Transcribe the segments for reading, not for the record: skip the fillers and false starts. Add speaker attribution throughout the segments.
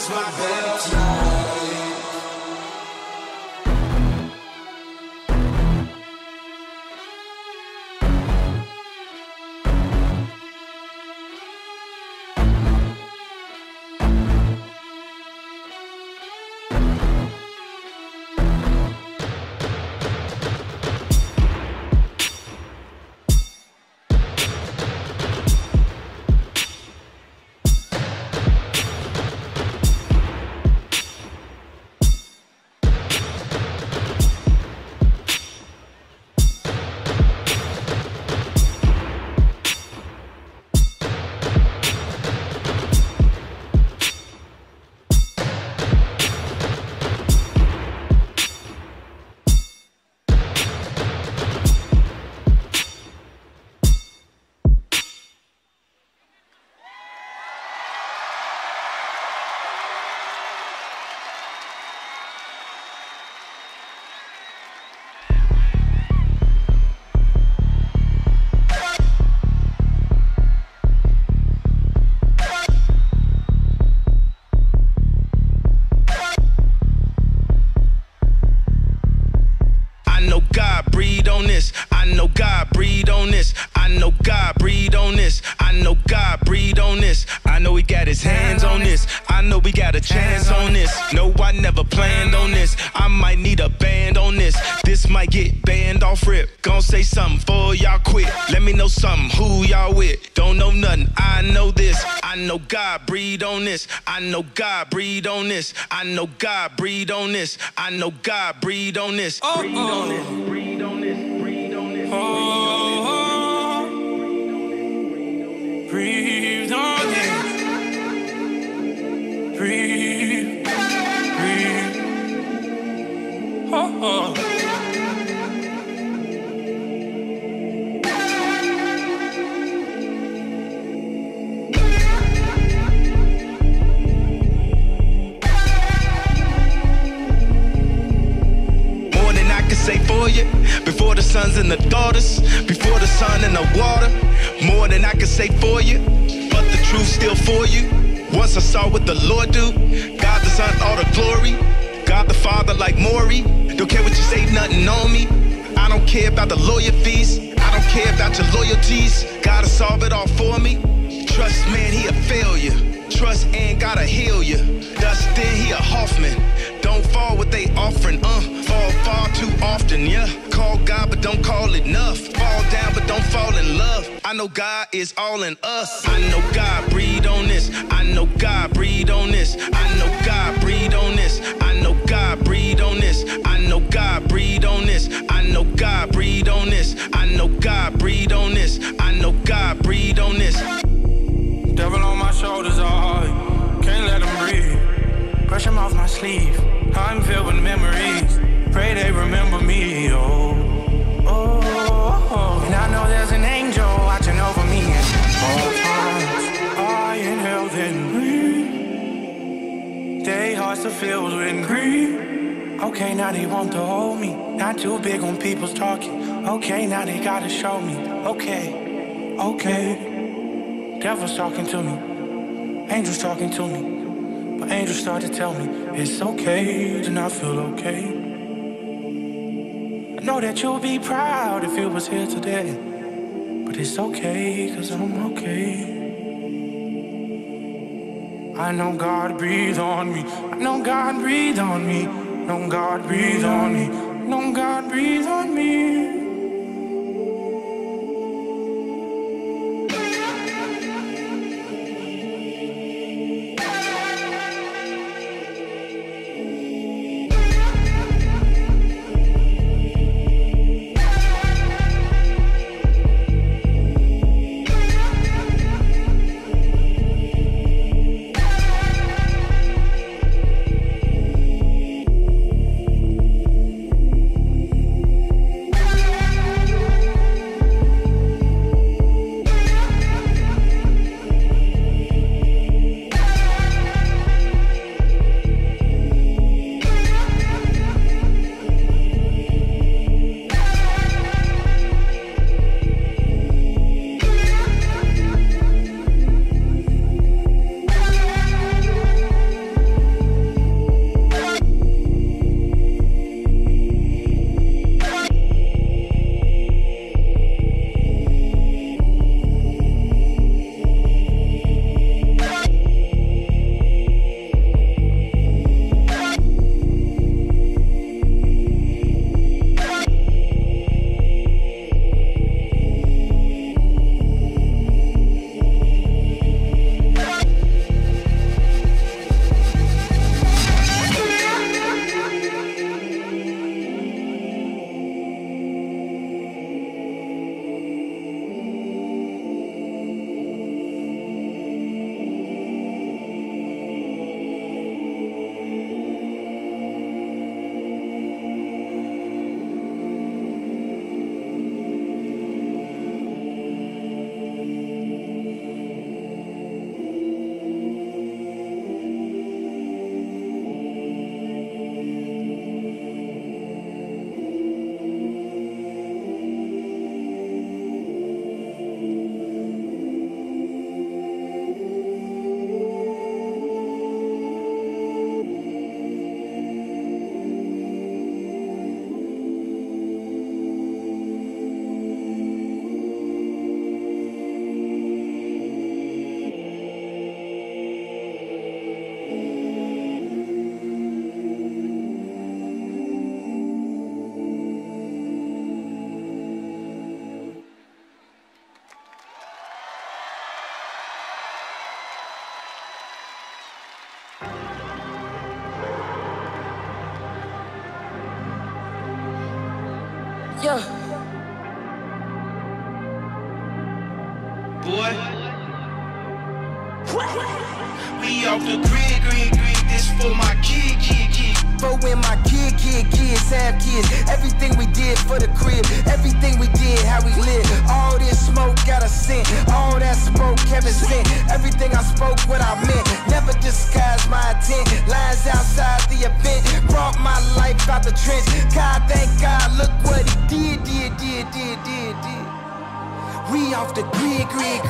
Speaker 1: was my best night.
Speaker 2: God breathed on this. I know God breathed on this. I know God breathed on this. I know God breathed on this. Breathe on this. Breathe on this. Breathe on this.
Speaker 3: Breathe on this. Breathe. Breathe. Oh.
Speaker 2: Say for you, before the sons and the daughters, before the sun and the water, more than I can say for you, but the truth still for you. Once I saw what the Lord do, God the Son, all the glory, God the Father like Maury, don't care what you say, nothing on me, I don't care about the lawyer fees, I don't care about your loyalties, gotta solve it all for me, trust man, he a failure, trust and gotta heal you, Dustin, he a Hoffman, don't fall what they offering, fall far too often, yeah. Call God, but don't call it enough. Fall down, but don't fall in love. I know God is all in us. I know God breathed on this. I know God breathed on this. I know God breathed on this. I know God breathed on this. I know God breathed on this. I know God breathed on this. I know God breathed on this. I know God breathed on this.
Speaker 3: Devil on my shoulders, can't let him breathe. Brush him off my sleeve. I'm filled with memories. Pray they remember me, oh. And I know there's an angel watching over me at all times. I inhale, then breathe. Their hearts are filled with grief. Okay, now they want to hold me. Not too big on people's talking. Okay, now they gotta show me. Okay. Devil's talking to me. Angels talking to me. But angels start to tell me it's okay to not feel okay. I know that you'll be proud if you was here today, but it's okay, cause I'm okay. I know God breathed on me. I know God breathed on me. I know God breathed on me. I know God breathed on me.
Speaker 1: Yeah.
Speaker 2: Boy, we off the grid, this for my kid.
Speaker 1: For when my kids have kids. Everything we did for the crib, everything we did, how we live. All this smoke got a scent, all that smoke Kevin sent. Everything I spoke, what I meant. Never disguised my intent. Lines outside the event, brought my life out the trench. God, thank God, look what he did. We off the grid.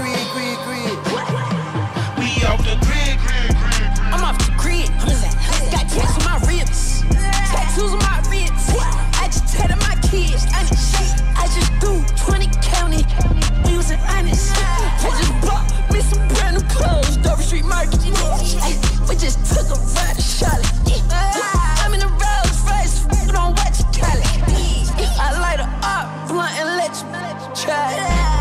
Speaker 2: We off the grid.
Speaker 4: I'm off the grid. Got tats on my ribs, tattoos on my ribs. I just tatted my kids. I just do 20 county. We was honest. I just bought me some brand new clothes. Dover Street Market. We just took a ride to Charlotte. I'm in the Rolls Royce. You don't watch it, Cali. I light her up, blunt and let you try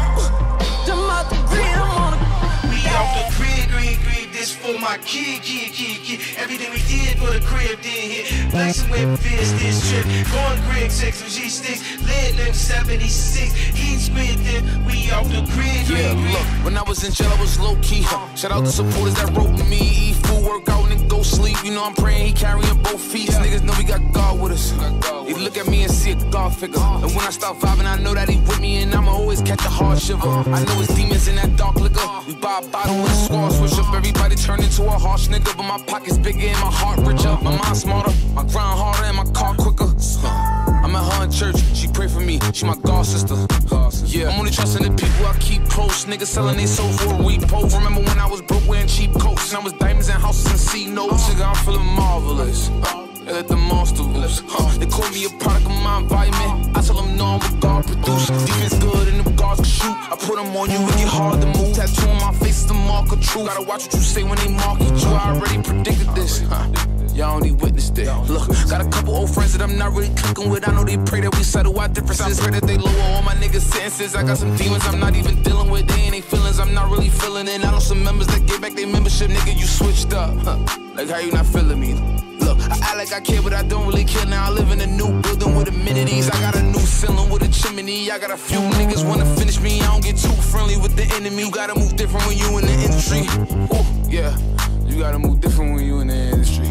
Speaker 4: it. Them off the grid. I'm on the.
Speaker 2: We off the grid. This for my kid. Everything we did for the crib did hit. Flexing with biz this trip. Going Greg 6 with G-Sticks. Lit 76. Eat squid then we off the grid.
Speaker 3: Yeah, look, when I was in jail, I was low-key. Shout out to supporters that wrote with me. Eat food, work out, and go sleep. You know I'm praying he carrying both feet. Niggas know we got God with us. He look at me and see a God figure. And when I start vibing, I know that he with me. And I'ma always catch a hard shiver. I know it's demons in that dark liquor. We buy a bottle with a squad switch up. Everybody turn into a harsh nigga. But my pocket's bigger and my heart richer. My mind smarter, my grind harder, and my car quicker. I'm at her in church, she pray for me, she my God sister. Yeah, I'm only trusting the people I keep close. Niggas selling they soul for a repo. Remember when I was broke wearing cheap coats, and I was diamonds and houses and C-notes. Nigga, I'm feeling marvelous. They let the monster loose. They call me a product of my environment. I tell them no, I'm what God produced. Defense good and them guards can shoot. I put them on you, it get hard to move. Tattoo on my face is the mark of truth. Gotta watch what you say when they market you. I already predicted this. Y'all only witnessed it. Look, got a couple old friends that I'm not really clicking with. I know they pray that we settle our differences. I pray that they lower all my niggas' sentences. I got some demons I'm not even dealing with. They ain't they feelings, I'm not really feeling it. I know some members that get back their membership. Nigga, you switched up. Like how you not feeling me? Look, I act like I care, but I don't really care. Now I live in a new building with amenities. I got a new ceiling with a chimney. I got a few niggas wanna finish me. I don't get too friendly with the enemy. You gotta move different when you in the industry. Ooh, yeah, you gotta move different when you in the industry.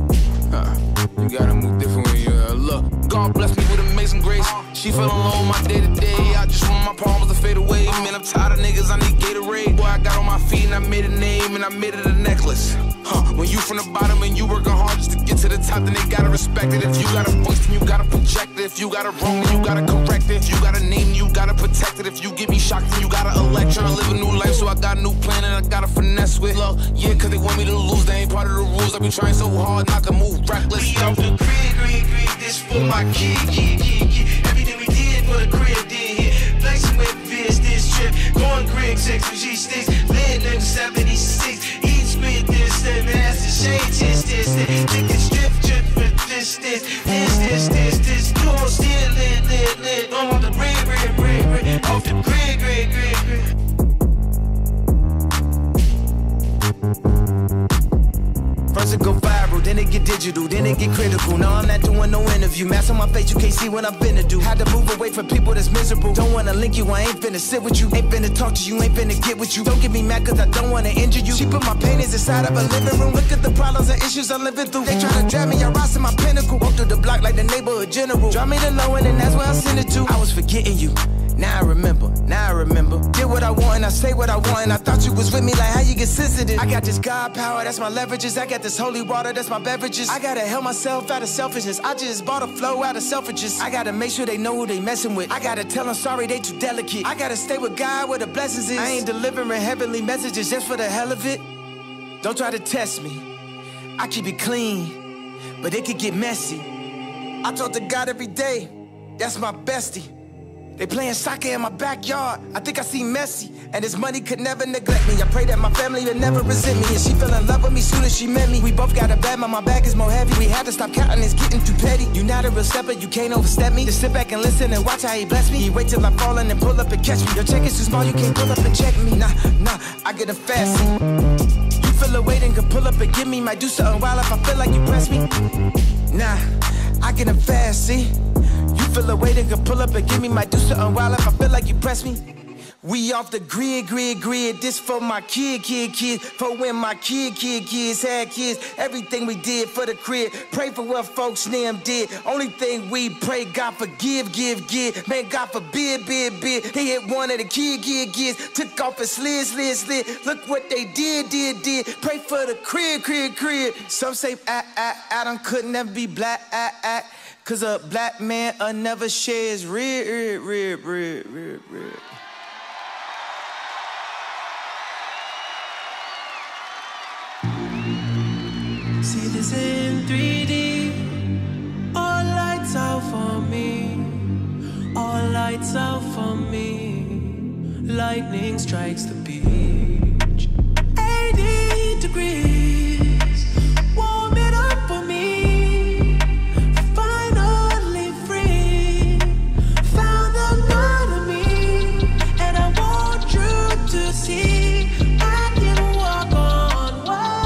Speaker 3: You gotta move different when you look. God bless me with amazing grace. She fell alone my day to day. I just want my problems to fade away. Man, I'm tired of niggas, I need Gatorade. Boy, I got on my feet and I made a name and I made it a necklace. When you from the bottom and you working hard just to get to the top, then they gotta respect it. If you got a voice, then you gotta project it. If you got it wrong, then you gotta correct it. If you got a name, you gotta protect it. If you get me shocked, then you gotta elect. Tryna live a new life, so I got a new plan and I gotta finesse with love. Yeah, cause they want me to lose, they ain't part of the rules. I be trying so hard not to move reckless.
Speaker 2: We off the grid, this for my kid. Everything we did for the crib did hit. Flexing with biz this trip. Going Greg 6 with G-Sticks. Lit 76. Eat squid this, and that's the shade this. Niggas drip with this. You gon' still lit. I'm on the grid. Off the grid.
Speaker 1: First it go viral, then it get digital, then it get critical. Now I'm not doing no interview. Mask on my face, you can't see what I'm finna do. Had to move away from people that's miserable. Don't wanna link you, I ain't finna sit with you. Ain't finna talk to you, ain't finna get with you. Don't get me mad cause I don't wanna injure you. She put my paintings inside of a living room. Look at the problems and issues I'm living through. They try to drag me, I rise to my pinnacle. Walk through the block like the neighborhood general. Drop me the low end and that's where I send it to. I was forgetting you. Now I remember. Did what I want and I say what I want. And I thought you was with me, like how you get sensitive. I got this God power, that's my leverages. I got this holy water, that's my beverages. I gotta help myself out of selfishness. I just bought a flow out of selfishness. I gotta make sure they know who they messing with. I gotta tell them sorry, they too delicate. I gotta stay with God where the blessings is. I ain't delivering heavenly messages just for the hell of it. Don't try to test me. I keep it clean, but it could get messy. I talk to God every day, that's my bestie. They playing soccer in my backyard. I think I see Messi, and his money could never neglect me. I pray that my family would never resent me, and she fell in love with me soon as she met me. We both got a bad, my back is more heavy. We had to stop counting, it's getting too petty. You not a real stepper, you can't overstep me. Just sit back and listen and watch how he bless me. He wait till I fall and then pull up and catch me. Your check is too small, you can't pull up and check me. Nah, I get a fast seat. You feel a weight and can pull up and give me. Might do something wild if I feel like you press me. Nah, I get a fast seat. You feel a way, they can pull up and give me my do something wild if I feel like you press me. We off the grid. This for my kids. For when my kids had kids. Everything we did for the crib. Pray for what folks them did. Only thing we pray, God forgive, give. Man, God forbid, bid. He hit one of the kids. Took off his slid. Look what they did. Pray for the crib. Some say Adam could never be black. Cause a black man never shares rib.
Speaker 5: See this in 3D. All lights out for me. All lights out for me. Lightning strikes the beach. 80 degrees. Warm it up for me. Finally free. Found the God of me. And I want you to see. I can walk on water.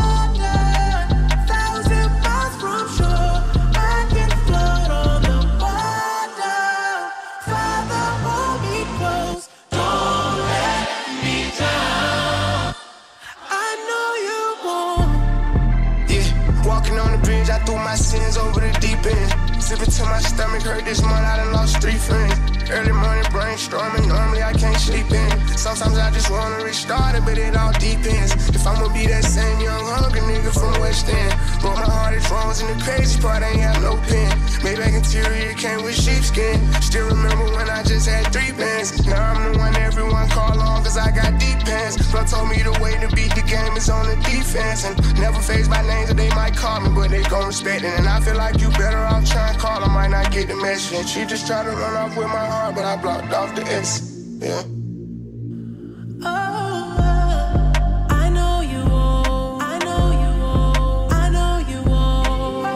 Speaker 6: Threw my sins over the deep end. Sipping till my stomach hurt this month, I done lost 3 friends. Early morning brainstorming, normally I can't sleep in. Sometimes I just wanna restart it, but it all depends. If I'ma be that same young hungry nigga from West End. Broke my heart, it's wrongs, and the crazy part, I ain't have no pen. Maybach interior came with sheepskin. Still remember when I just had 3 bands. Now I'm the one everyone call on, cause I got deep pants. Blood told me the way to beat the game is on the defense. And never phased by names that they might call me, but they gon' respect it. And I feel like you better off trying to call, I might not get the message. And she just tried to run off with my heart, but I blocked off the S. Yeah.
Speaker 5: I know you won't. I know you won't. I know you won't.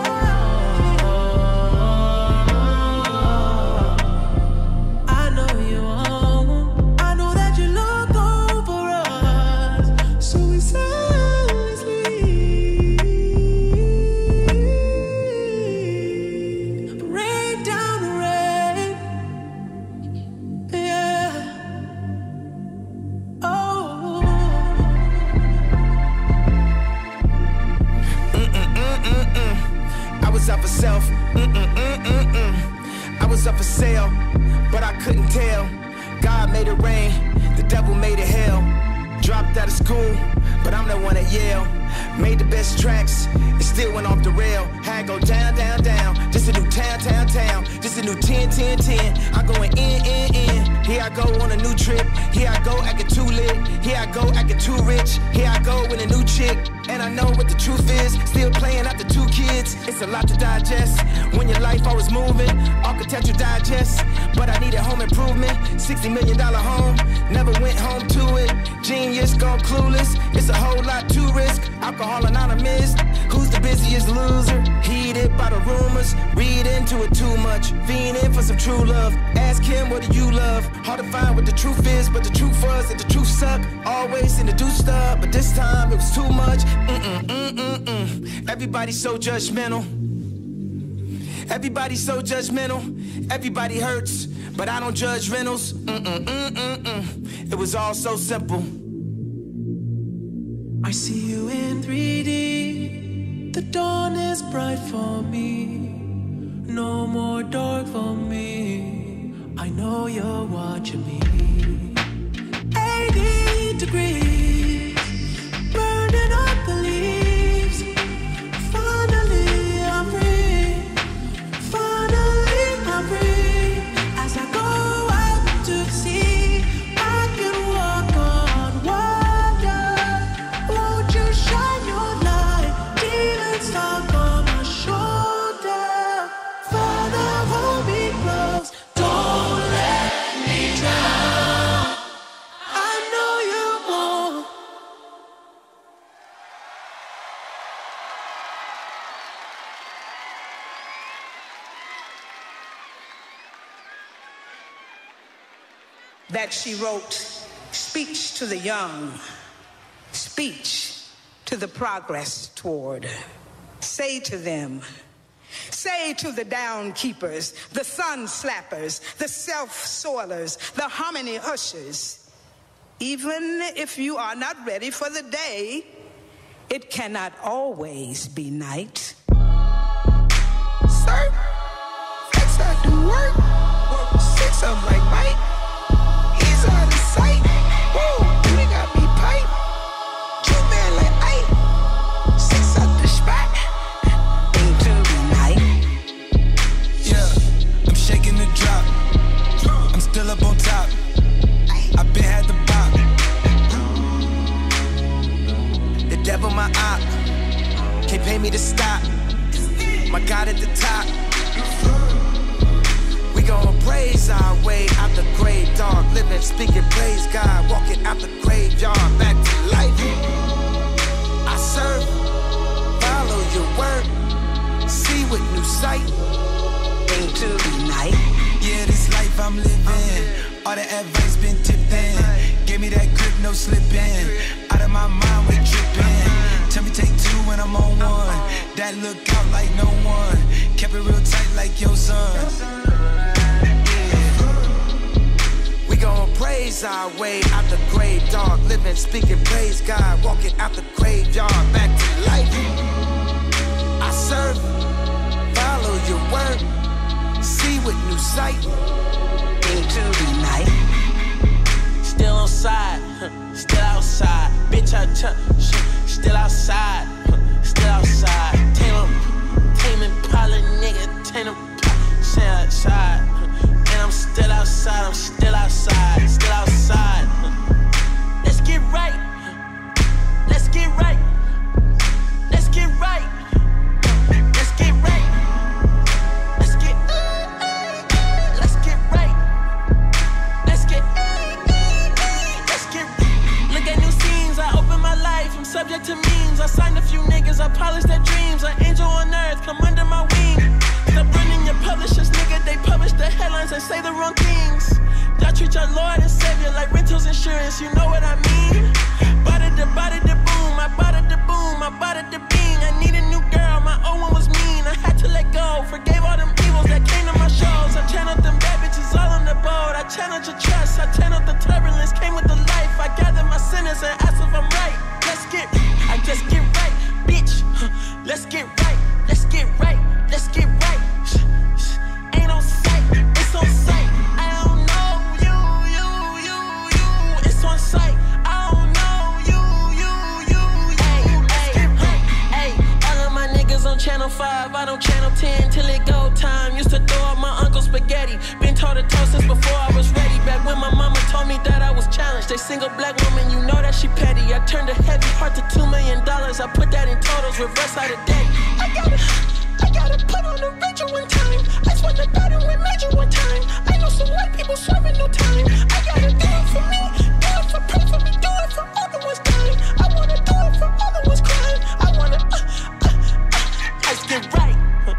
Speaker 5: I know you won't. I know that you look over us, so we silently rain down the rain. Yeah. Oh.
Speaker 1: I was up for self. I was up for sale, but I couldn't tell. God made it rain, the devil made it hell. Dropped out of school, but I'm the one at Yale. Made the best tracks, it still went off the rail. Had go down. Just a new town. Just a new 10. I'm going in. Here I go on a new trip. Here I go acting too lit. Here I go acting too rich. Here I go with a new chick. And I know what the truth is. Still playing after 2 kids. It's a lot to digest. When your life always moving, architecture digest. But I needed home improvement. $60 million home. Never went home to it. Genius gone clueless. It's a whole lot to risk. Alcohol anonymous. Who's the busiest loser? Heated by the rumors. Read into it too much. Fiending for some true love. Ask him, what do you love? Hard to find what the truth is, but the truth was that the truth sucked. Always in the do stuff, but this time it was too much. Everybody's so judgmental. Everybody's so judgmental. Everybody hurts, but I don't judge rentals. It was all so simple.
Speaker 5: I see you in 3D. The dawn is bright for me. No more dark for me. I know you're watching me. 80 degrees, burning up the leaves. Finally I'm free. Finally I'm free. As I go out to sea, I can walk on water. Won't you shine your light? Demons talk on my shoulder. Father, hold me close. Don't let me drown. I know you won't.
Speaker 7: That she wrote, speech to the young, speech to the progress toward. Say to them, Say to the down keepers, the sun slappers, the self-soilers, the harmony hushers, even if you are not ready for the day, it cannot always be night. Sir, flex I do work. 6 of like Mike. He's out of sight. Whoa, they got me pipe. 2 man like Ike. 6 out the spot. Into the night.
Speaker 1: Yeah, I'm shaking the drop. I'm still up on top. I been had the bop. The devil my op. Can't pay me to stop. My God at the top. We gon' praise our way out the grave, dog. Living, speaking, praise God. Walking out the graveyard, back to life. I serve, follow your word. See with new sight.
Speaker 7: Into the night.
Speaker 1: Yeah, this life I'm living. All the advice been tipped in. Gave me that grip, no slipping. Out of my mind, we tripping. Tell me take 2 when I'm on 1. That look out like no one. Kept it real tight like your son. We gon' praise our way out the grave, dog. Living, speaking, praise God. Walking out the graveyard, back to life. I serve, follow your word. See with new sight.
Speaker 7: Into the night.
Speaker 5: Still on side, still outside. Bitch, I still outside, still outside. Tame Impala, nigga, tame stay outside. And I'm still outside, I'm still outside, still outside. Let's get right, let's get right, let's get right, let's get right, let's get right, let's get, look at new scenes, I open my life, I'm subject to memes, I signed a few niggas, I polished their dreams, an angel on earth, come under my wing. Stop running your publishers, nigga, they publish the headlines and say the wrong things. Y'all treat your Lord and Savior like rentals insurance, you know what I mean? Bada da boom, I bada da boom, I bada da bing. I need a new girl, my old one was mean, I had to let go. Forgave all them evils that came to my shows. I channeled them bad bitches all on the boat. I channeled your trust, I channeled the turbulence, came with the life. I gathered my sinners and asked if I'm right. I just get right, bitch. Let's get right, let's get right, let's get right. Ain't on sight, it's on sight. I don't know you. It's on sight. I don't know you. Hey, all of my niggas on channel 5. I don't channel 10 till it go time. Used to throw up my uncle's spaghetti. Been toe to toe since before I was ready. Back when my mama told me that I was challenged. A single black woman, you know that she petty. I turned a heavy heart to $2 million. I put that in totals, reverse out of day. I gotta put on the Rachel one time. I swear to God it went major one time. I know some white people serving no time. I gotta do it for me, do it for pray for me, do it for all the ones dying. I wanna do it for all the ones crying. I wanna, let's get right.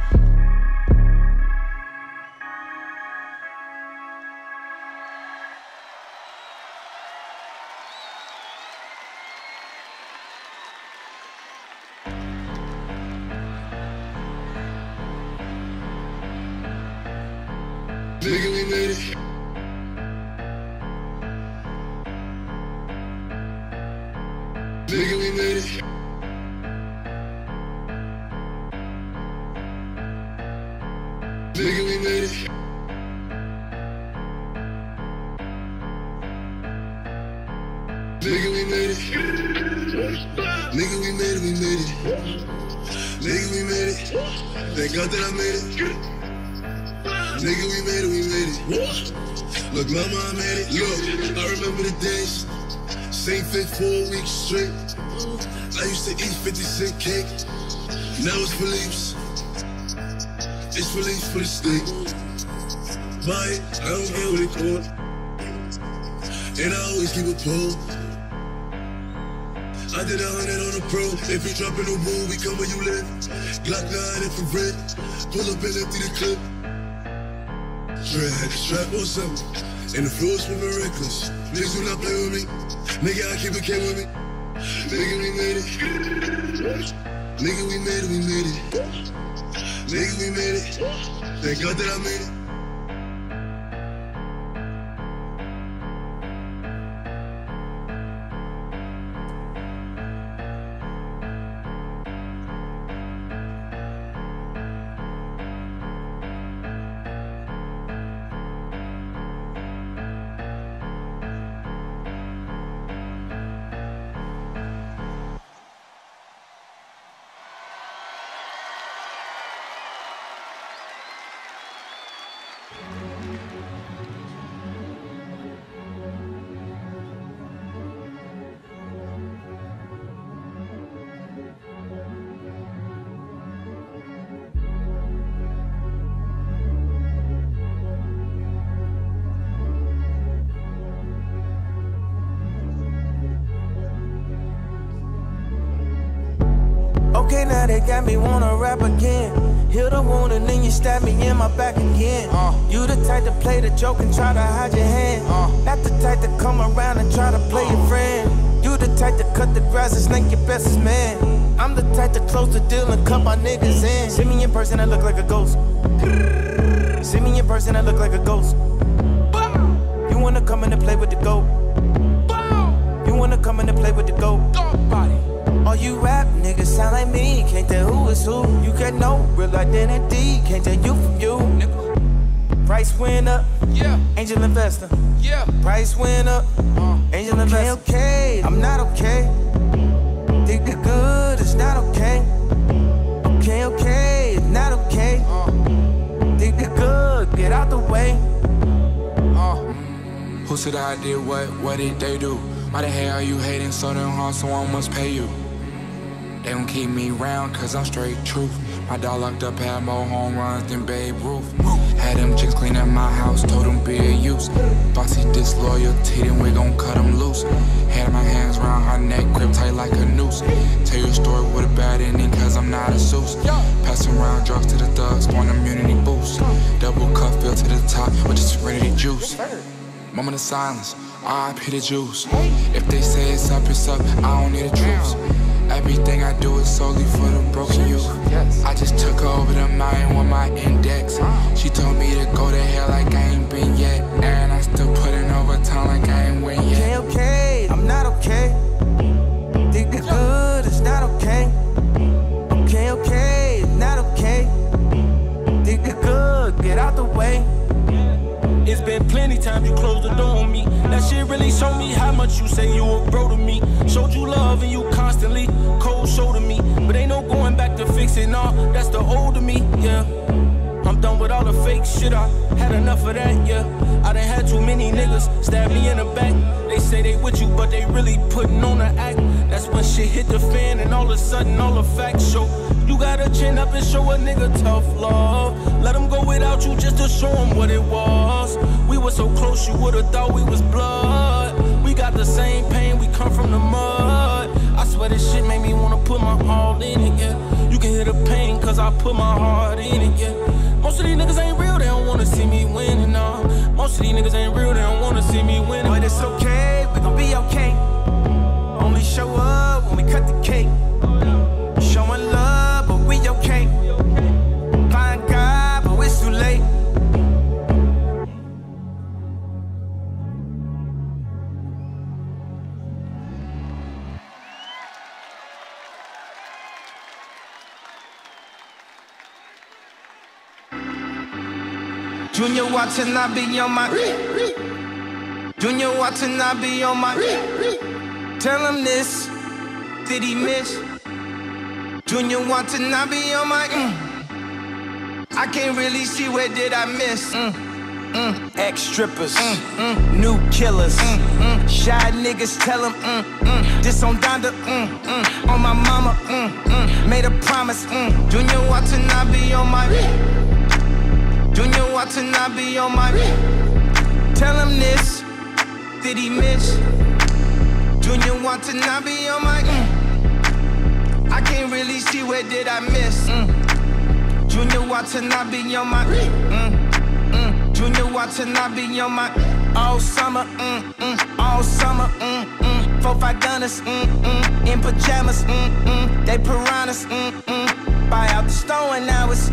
Speaker 6: Nigga, we made it. Nigga, we made it. Nigga, we made it. Nigga, we made it. Nigga, we made it, we made it. Nigga, we made it. Thank God that I made it. Nigga, we made it, we made it. Look, mama, I made it. Look, I remember the days. Same fit 4 weeks straight. I used to eat 50-cent cake. Now it's for leaves. It's for leaves for the steak. Buy it, I don't care what it costs. And I always keep a pole. I did 100 on the pro. If you drop in the room, we come where you live. Glock 9 infrared. Pull up and empty the clip. Dread had the strap on something. And the floor swimming reckless. Niggas do not play with me. Nigga, I keep it K with me. Nigga, we made it. Nigga, we made it, we made it.
Speaker 8: Niggas we made it. Thank God that I made it.
Speaker 1: Okay, now they got me wanna rap again. Heal the wound and then you stab me in my back again. You the type to play the joke and try to hide your hand. Not the type to come around and try to play your friend. You the type to cut the grass and snake your bestest man. I'm the type to close the deal and cut my niggas in. See me in person, I look like a ghost. See me in person, I look like a ghost. You wanna come in and play with the goat? You wanna come in and play with the goat? All you rap niggas sound like me. Can't tell who is who. You get no real identity. Can't tell you from you. Price went up. Yeah. Angel investor. Yeah. Price went up. Angel investor. Okay, I'm not okay. Think the good is not okay. Okay, it's not okay. Think the good, get out the way.
Speaker 3: Who said I did what did they do? Why the hell are you hating so damn hard, someone must pay you? They don't keep me round cause I'm straight truth. My dog locked up had more home runs than Babe Ruth. Had them chicks clean up my house, told them be a use. Bossy disloyalty, then we gon' cut them loose. Had my hands round her neck, grip tight like a noose. Tell you a story with a bad ending cause I'm not a Seuss. Passing around drugs to the thugs, want immunity boost. Double cup filled to the top with the serenity juice. Moment of silence, R.I.P. the juice. If they say it's up, I don't need a truce. Everything I do is solely for the broken youth. I just took her over the mountain with my index. She told me to go to hell like I ain't been yet. And I still put in overtime like I ain't win yet.
Speaker 1: Okay, I'm not okay. Think the good is not okay. Okay, it's not okay. Think the good, get out the way.
Speaker 9: It's been plenty times you closed the door on me. That shit really showed me how much you say you a bro to me. Showed you love and you constantly cold shoulder me. But ain't no going back to fixing all, that's the older me, yeah. I'm done with all the fake shit, I had enough of that, yeah. I done had too many niggas stab me in the back. They say they with you, but they really putting on the act. That's when shit hit the fan and all of a sudden all the facts show. You gotta chin up and show a nigga tough love. Let him go without you just to show him what it was. We were so close you would've thought we was blood. We got the same pain, we come from the mud. I swear this shit made me wanna put my all in it, yeah. You can hear the pain cause I put my heart in it, yeah. Most of these niggas ain't real, they don't wanna see me winning, no. Most of these niggas ain't real, they don't wanna see me winning.
Speaker 1: But it's okay, we gon' be okay. Only show up when we cut the cake. Showing love, but we okay. Find God, but it's too late. Junior watching, I be on my. Junior watching, I be on my. Tell him this, did he miss? Junior watching, I be on my. I can't really see where did I miss. Ex-strippers, new killers, shy niggas tell them, this on Donda, on my mama, made a promise, Junior watching, I be on my. Junior watching, I be on my. Tell him this, did he miss? Junior watching, I be on my. I can't really see where did I miss. Junior watching, I be on my. Junior watching, I be on my. All summer, all summer, 4-5 gunners, in pajamas, they piranhas, buy out the store and now it's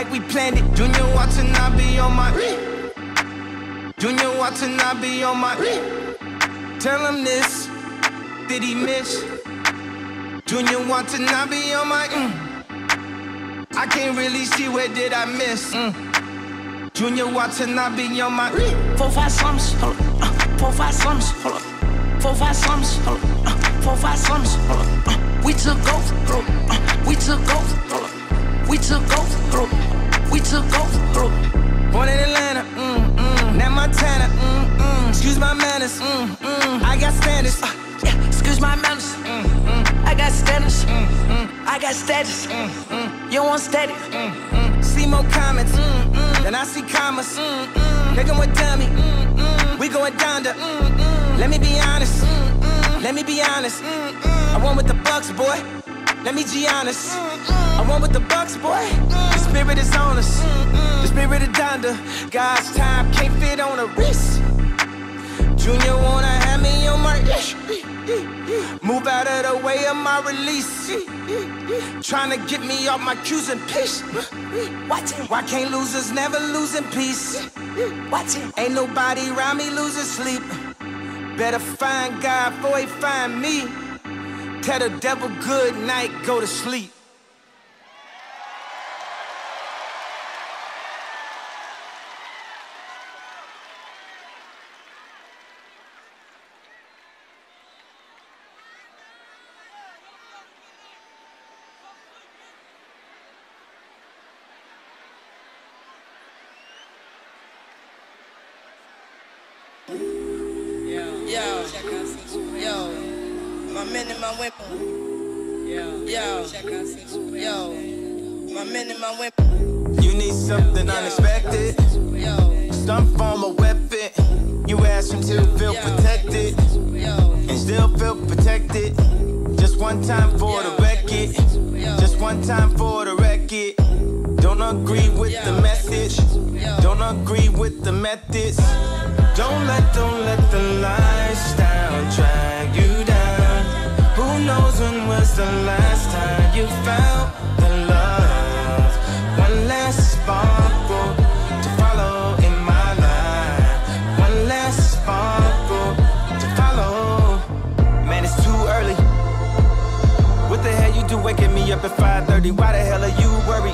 Speaker 1: like we planned it. Junior Watanabe on my Junior Watanabe on my tell him this, did he miss? Junior Watanabe on my I can't really see where did I miss. Junior Watanabe on my
Speaker 4: 4-5 slums, hold up, 4-5 slums, hold up, 4-5 slums, hold up, 4-5 slums, hold up. We took off, hold up, we took off, hold up, we took off, hold up, we took off, hold up.
Speaker 1: born in Atlanta, now Montana, excuse my manners, I got standards,
Speaker 4: yeah, excuse my manners, I got standards, I got status, you want steady,
Speaker 1: see more comments, than I see commas, they going dummy, we going Donda, let me be honest, let me be honest, I won with the Bucks, boy, let me be honest, I won with the Bucks, boy, the spirit is on us, the spirit of Donda, God's time can't fit on a wrist, Junior wanna have me on my move out of the way of my release, trying to get me off my cues and piss, why can't losers never lose in peace, ain't nobody around me losing sleep, better find God before he find me, tell the devil good night, go to sleep.
Speaker 10: Yo, my men and my women. Yo, my men and my women.
Speaker 1: You need something unexpected, some form of weapon. You ask him to feel protected, and still feel protected. Just one time for the record, just one time for the record. Don't agree with the message, don't agree with the methods. Don't let the lifestyle drag you down. Who knows when was the last time you found the love? One last sparkle to follow in my life. One last sparkle to follow. Man, it's too early. What the hell you do waking me up at 5:30? Why the hell are you worried?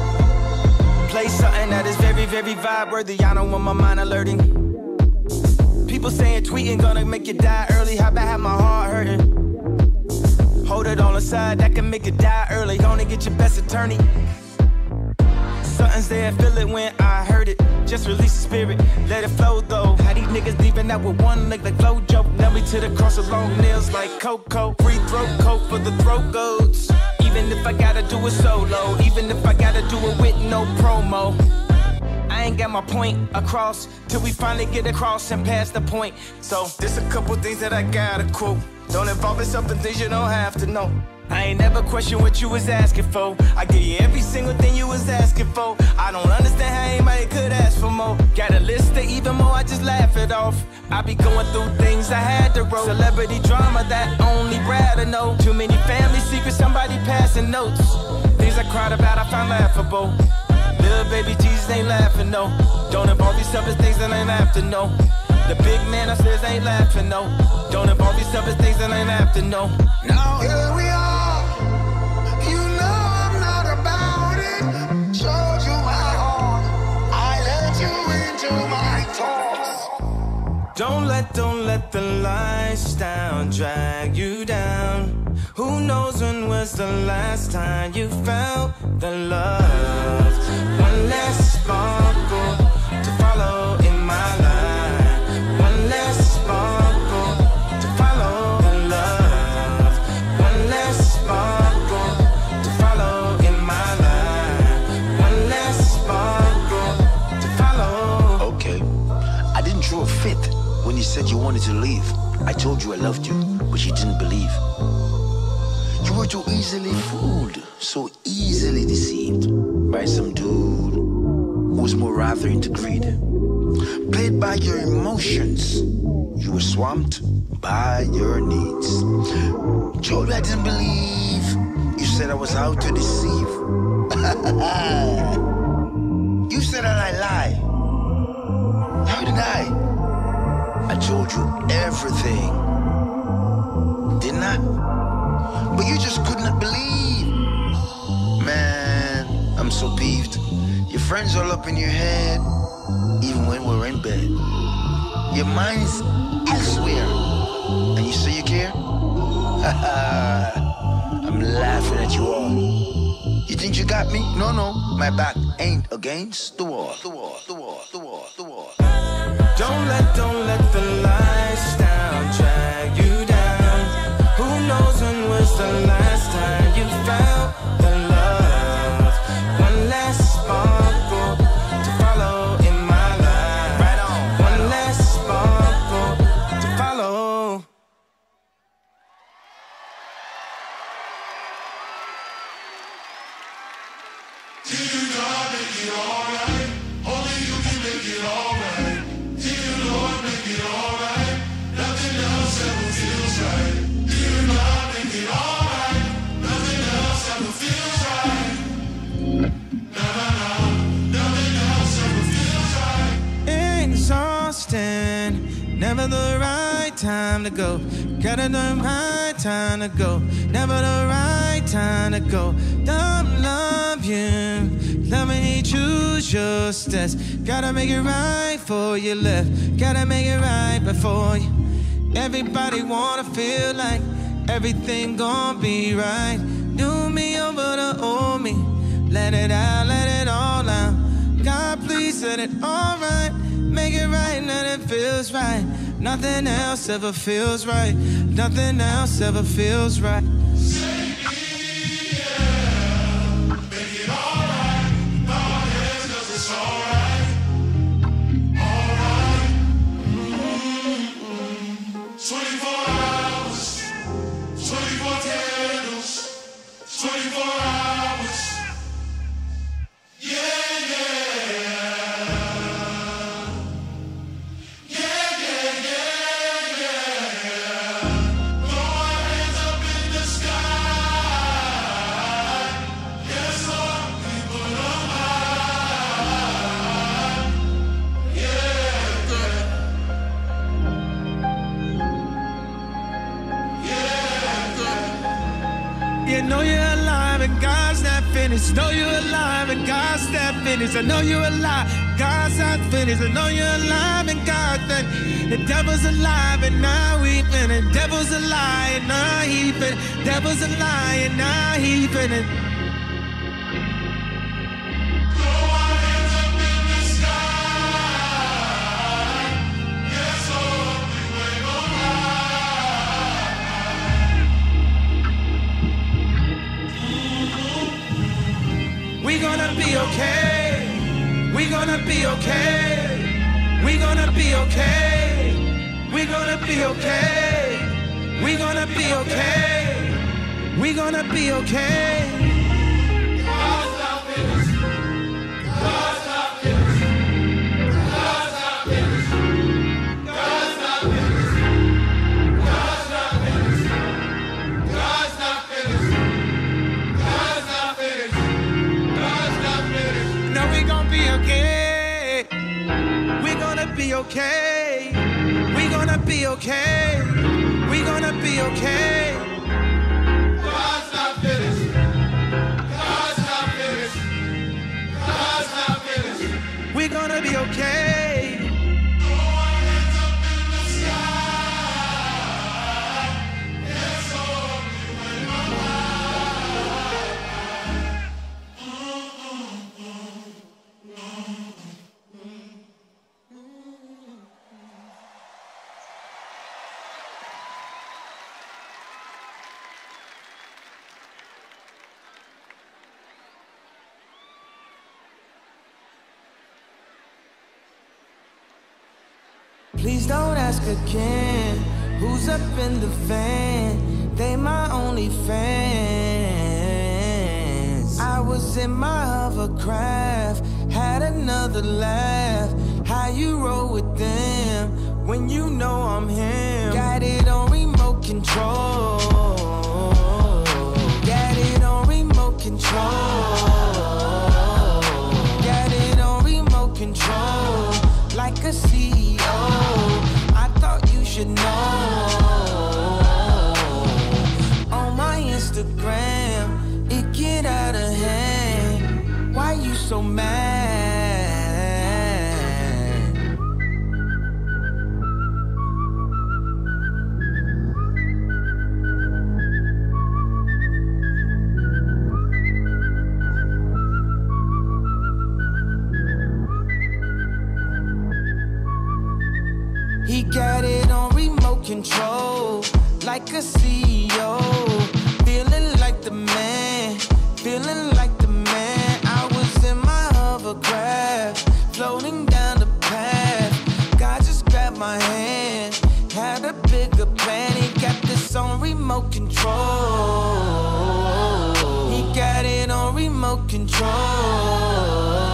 Speaker 1: Play something that is very, very vibe-worthy. I don't want my mind alerting. People saying tweeting gonna make you die early. How about have my heart hurting? Hold it on the side, that can make you die early. Gonna get your best attorney. Something's there, feel it when I heard it. Just release the spirit, let it flow though. How these niggas leaving out with one leg like Flojo. Now me to the cross with long nails like Coco. Free throat coat for the throat goats. Even if I gotta do it solo, even if I gotta do it with no promo. I ain't got my point across till we finally get across and past the point. So there's a couple things that I gotta quote. Don't involve yourself in things you don't have to know. I ain't never question what you was asking for. I give you every single thing you was asking for. I don't understand how anybody could ask for more. Got a list of even more, I just laugh it off. I be going through things I had to roll. Celebrity drama that only Brad to know. Too many family secrets, somebody passing notes. Things I cried about, I found laughable. Little baby Jesus ain't laughing, no. Don't involve yourself in things that ain't have to know. The big man upstairs ain't laughing, no. Don't involve yourself in things that ain't have to know.
Speaker 6: Now here we are. You know I'm not about it. Showed you my heart. I let you into my thoughts.
Speaker 1: Don't let the lifestyle drag you down. Who knows when was the last time you found the love? One last sparkle to follow in my life. One last sparkle to follow the love. One last sparkle to follow in my life. One last sparkle to follow.
Speaker 11: Okay, I didn't throw a fit when you said you wanted to leave. I told you I loved you, but you didn't believe. You were too easily fooled, so easily deceived by some dude who was more rather into greed. Played by your emotions, you were swamped by your needs. Told you I didn't believe, you said I was out to deceive. told you everything. Didn't I? But you just could not believe. Man, I'm so peeved. Your friends all up in your head, even when we're in bed. Your mind's elsewhere, and you say you care? I'm laughing at you all. You think you got me? No, no, my back ain't against the wall. The wall, the wall, the wall, the wall.
Speaker 5: Don't let the lifestyle drag you down. Who knows when was the last time you felt the love? One less sparkle to follow in my life. Right on. One less sparkle to follow.
Speaker 8: Dear God, make it alright. Only you can make it alright. Dear Lord, make it alright. Nothing else ever feels right. Dear God, make it alright. Nothing else ever feels right. Na na na. Nothing else ever feels right.
Speaker 5: Exhausting, never the right time to go. Gotta the right time to go. Never the right time to go. Don't love you, let me choose your steps. Gotta make it right for you left. Gotta make it right before you. Everybody wanna feel like everything gon' be right. Do me over to owe me. Let it out, let it all out. God, please set it all right. Make it right, let it feels right. Nothing else ever feels right. Nothing else ever feels right. Know you're alive and God's not finished. Know you're alive and God's not finished. I know you're alive, God's not finished. I know you're alive and God's not. The devil's alive and now he finished. Devil's a lie and now he finished. Devil's a lie and now he finished. We gonna be okay. We gonna be okay. We gonna be okay. We gonna be okay. We gonna be okay. We gonna be okay. God's not finished. God's not finished. God's not finished. God's not finished. God's not finished. God's not finished. God's not finished. No, we gon' be okay. We gonna be okay. We gonna be okay. We gonna be okay. God's not finished. God's not finished. God's not finished. We gonna be okay. No one ends up in the sky. It's only when my Please don't ask again. Who's up in the van? They my only fans. I was in my hovercraft, had another laugh. How you roll with them when you know I'm him? Got it on remote control. Got it on remote control. Got it on remote control. Like a CEO, I thought you
Speaker 1: so mad. He got it on remote control, like a CEO. Feeling like the man, feeling like the man. I was in my hovercraft, floating down the path. God just grabbed my hand, had a bigger plan. He got this on remote control. He got it on remote control.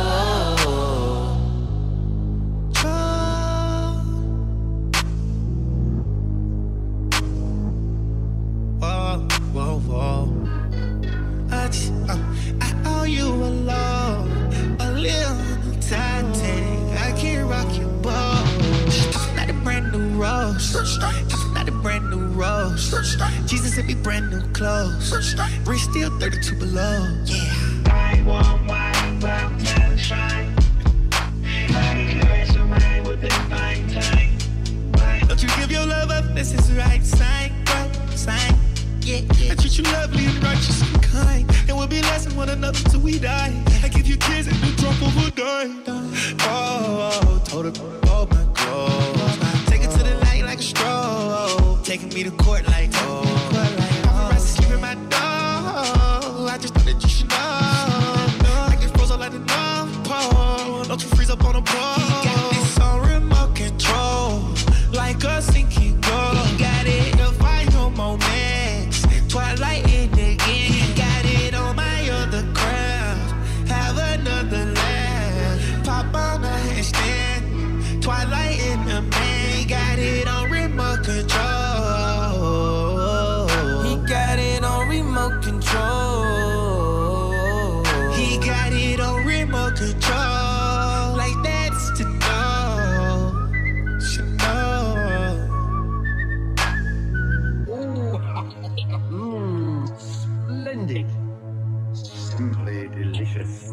Speaker 7: I owe you a love, a little Titanic. I can't rock your boat. I'm not a brand new rose. I'm not a brand new rose. Jesus sent me brand new clothes. Rich still 32 below. Yeah. I want wine, but never shine. Don't you give your love up? This is the right sign, sign. Yeah, yeah. I treat you lovely and righteous and kind, and we'll be less than one another till we die. I give you kids and you drunk over die. Oh, told her all my clothes. Take it to the light like a stroll. Taking me to court like paparazzi sleeping my dog. I just thought that you should know. I get froze up like the North Pole. Don't you freeze up on the pole. He got this on remote control, like a sinking goal. He got it to find your moments. Twilight in again. He got it on my other craft. Have another laugh. Pop on a handstand. Twilight in the man. Got it on remote control. He got it on remote control. He got it on remote control. Like that's to know. Should know.
Speaker 12: Splendid. Simply delicious.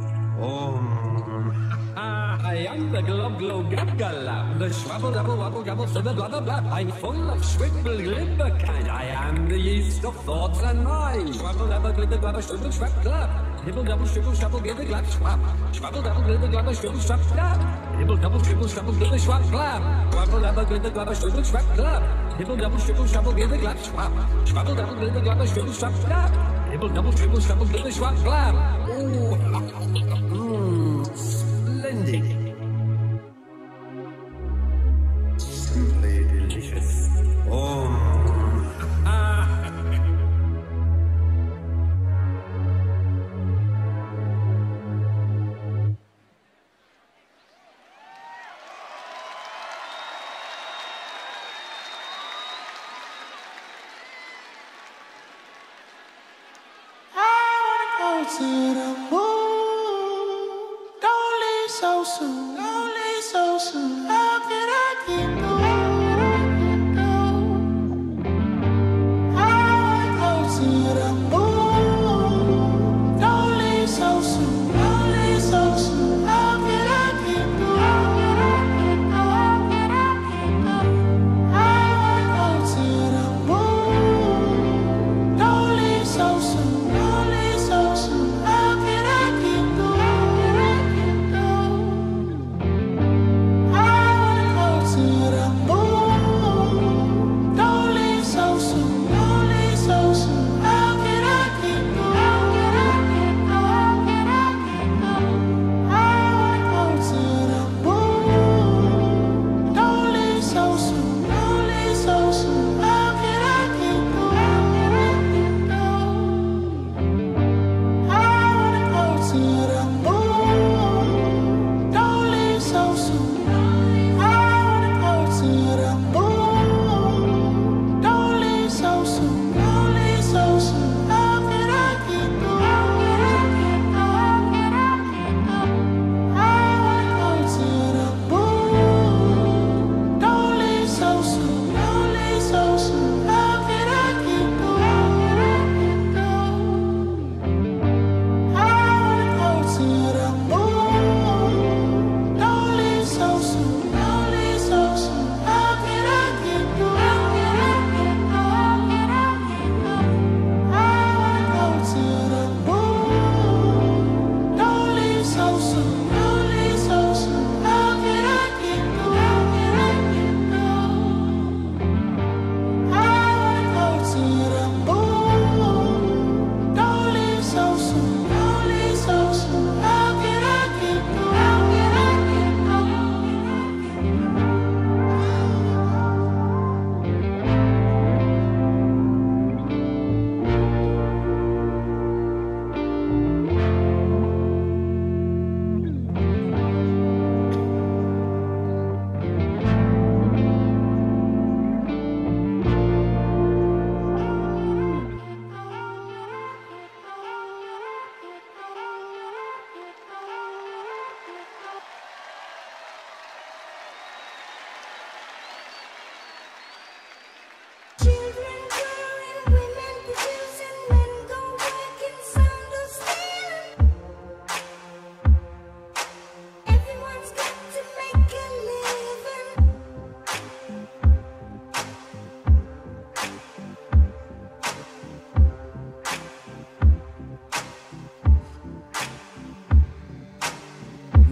Speaker 12: I am the glow gab galab, the schwabble double wabble gabble flibber blubber blab. I'm full of swibble glibber kind. I am the yeast of thoughts and minds. Schwabble dabble glibber glabber swibble schwab glab. Hibble double shibble shabble glibber glab schwab. Schwabble double glibber glabber swibble schwab glab. Hibble double shibble shabble glibber schwab glab. Schwabble dabble glibber glabber swibble schwab glab. Hibble double shibble shabble glibber glab schwab. Schwabble double glibber glabber swibble schwab glab. Hibble double shibble shabble glibber schwab glab. Splendid. Simply delicious.
Speaker 7: To the moon, don't leave so soon, don't leave so soon. How can I keep going? I go to the moon, don't leave so soon, don't leave so soon. How can I keep going? I go to the moon, don't leave so soon, don't leave so soon. How can I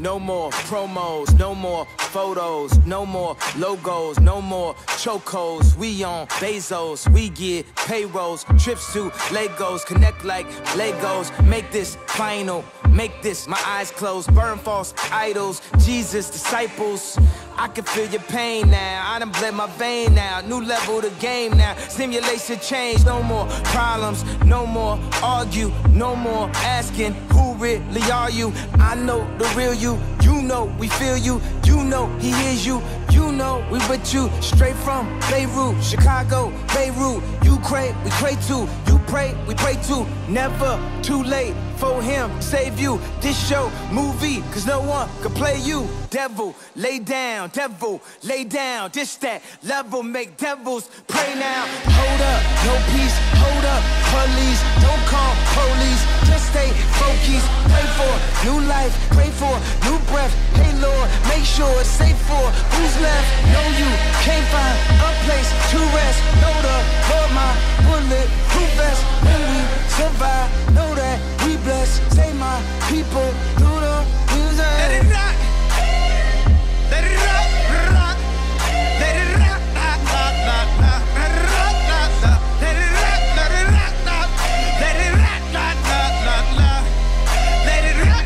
Speaker 1: No more promos, no more photos, no more logos, no more chocos. We on Bezos, we get payrolls, trips to Legos, connect like Legos. Make this final, make this my eyes closed, burn false idols, Jesus disciples. I can feel your pain now, I done bled my vein now. New level the game now, simulation change. No more problems, no more argue, no more asking who really are you. I know the real you, you know we feel you, you know he hears you, you know we with you. Straight from Beirut, Chicago, Beirut. You crave, we pray to, you pray, we pray to. Never too late for him, save you. This show, movie, cause no one can play you. Devil, lay down, this that level, make devils pray now. Hold up, no peace, hold up, police, don't call police, just stay focused. Pray for new life, pray for new breath. Hey Lord, make sure it's safe for who's left. Know you can't find a place to rest. Know the Lord, my bullet proof vest. When we survive, know that we blessed. Say my people through the music. Let it rock. Let it rock, rock. Let it rock, rock, rock, rock, rock. Let it rock, rock, rock. Let it rock, let it rock, rock. Let it rock, rock, rock, rock, rock. Let it rock.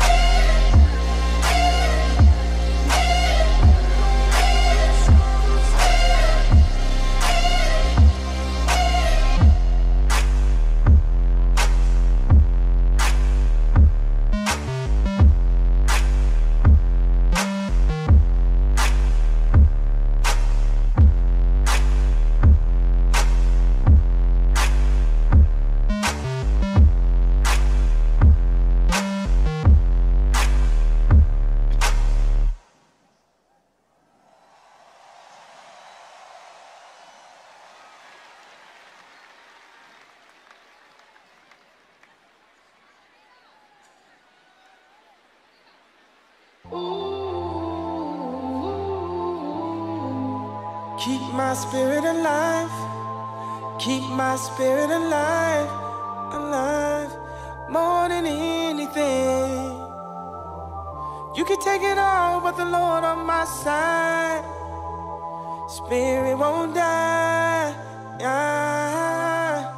Speaker 5: Keep my spirit alive, keep my spirit alive, alive, more than anything. You can take it all, but the Lord on my side. Spirit won't die, yeah.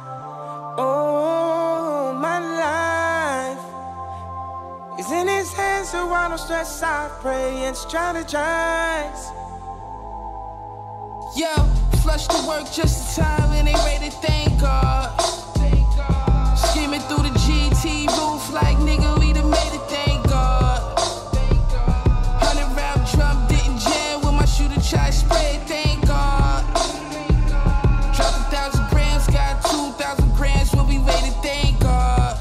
Speaker 5: Oh, my life is in His hands, so I don't stress, I pray and strategize.
Speaker 13: Yo, flush the work just in time and they ready to thank God. Skimming through the GT roof like nigga, we done made it, thank God. 100 round drum didn't jam with my shooter try spray, thank God. Drop 1,000 grams, got 2,000 grams when we waited, thank God.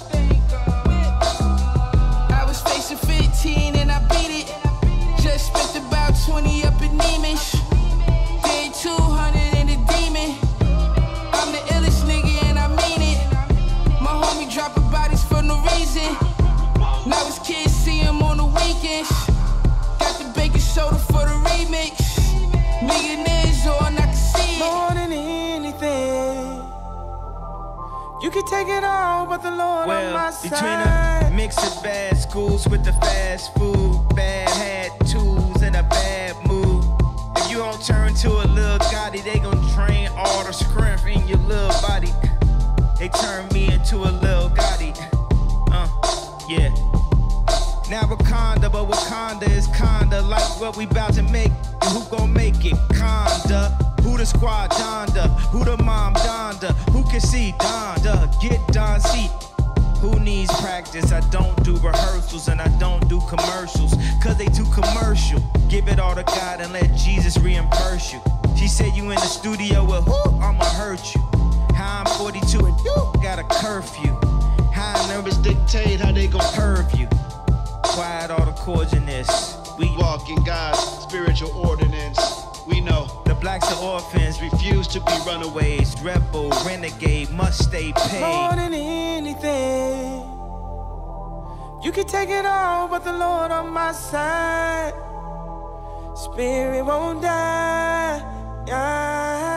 Speaker 13: I was facing 15 and I beat it. Just spent about 20 up in Neiman's. 200 in the demon. I'm the illest nigga and I mean it. My homie dropping bodies for no reason. Now his kids see him on the weekends. Got the baking soda for the remix. Millionaires on, I can see it.
Speaker 5: More than anything, you can take it all, but the Lord on my side.
Speaker 1: Between a mix of bad schools with the fast food, bad hat tools and a bad mood. If you don't turn to a little Gotti, they gon' drain all the strength in your little body. They turn me into a little Gotti. Yeah. Now Wakanda, but Wakanda is kinda like what we bout to make. And who gon' make it? Conda. Who the squad? Donda. Who the mom? Donda. Who can see? Donda. Get Don seat. Who needs practice? I don't do rehearsals and I don't do commercials, cause they too commercial. Give it all to God and let Jesus reimburse you. She said you in the studio with who? I'ma hurt you. How I'm 42 and you got a curfew. How numbers dictate how they gon' curve you. Quiet all the chords in this. We walk in God's spiritual ordinance. We know the blacks are orphans, refuse to be runaways. Rebel, renegade, must stay paid.
Speaker 5: More than anything, you can take it all, but the Lord on my side. Spirit won't die,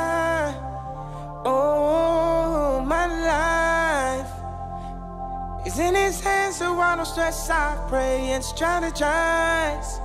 Speaker 5: yeah. Oh, my life is
Speaker 7: is in his hands, so I don't stress, I pray and strategize.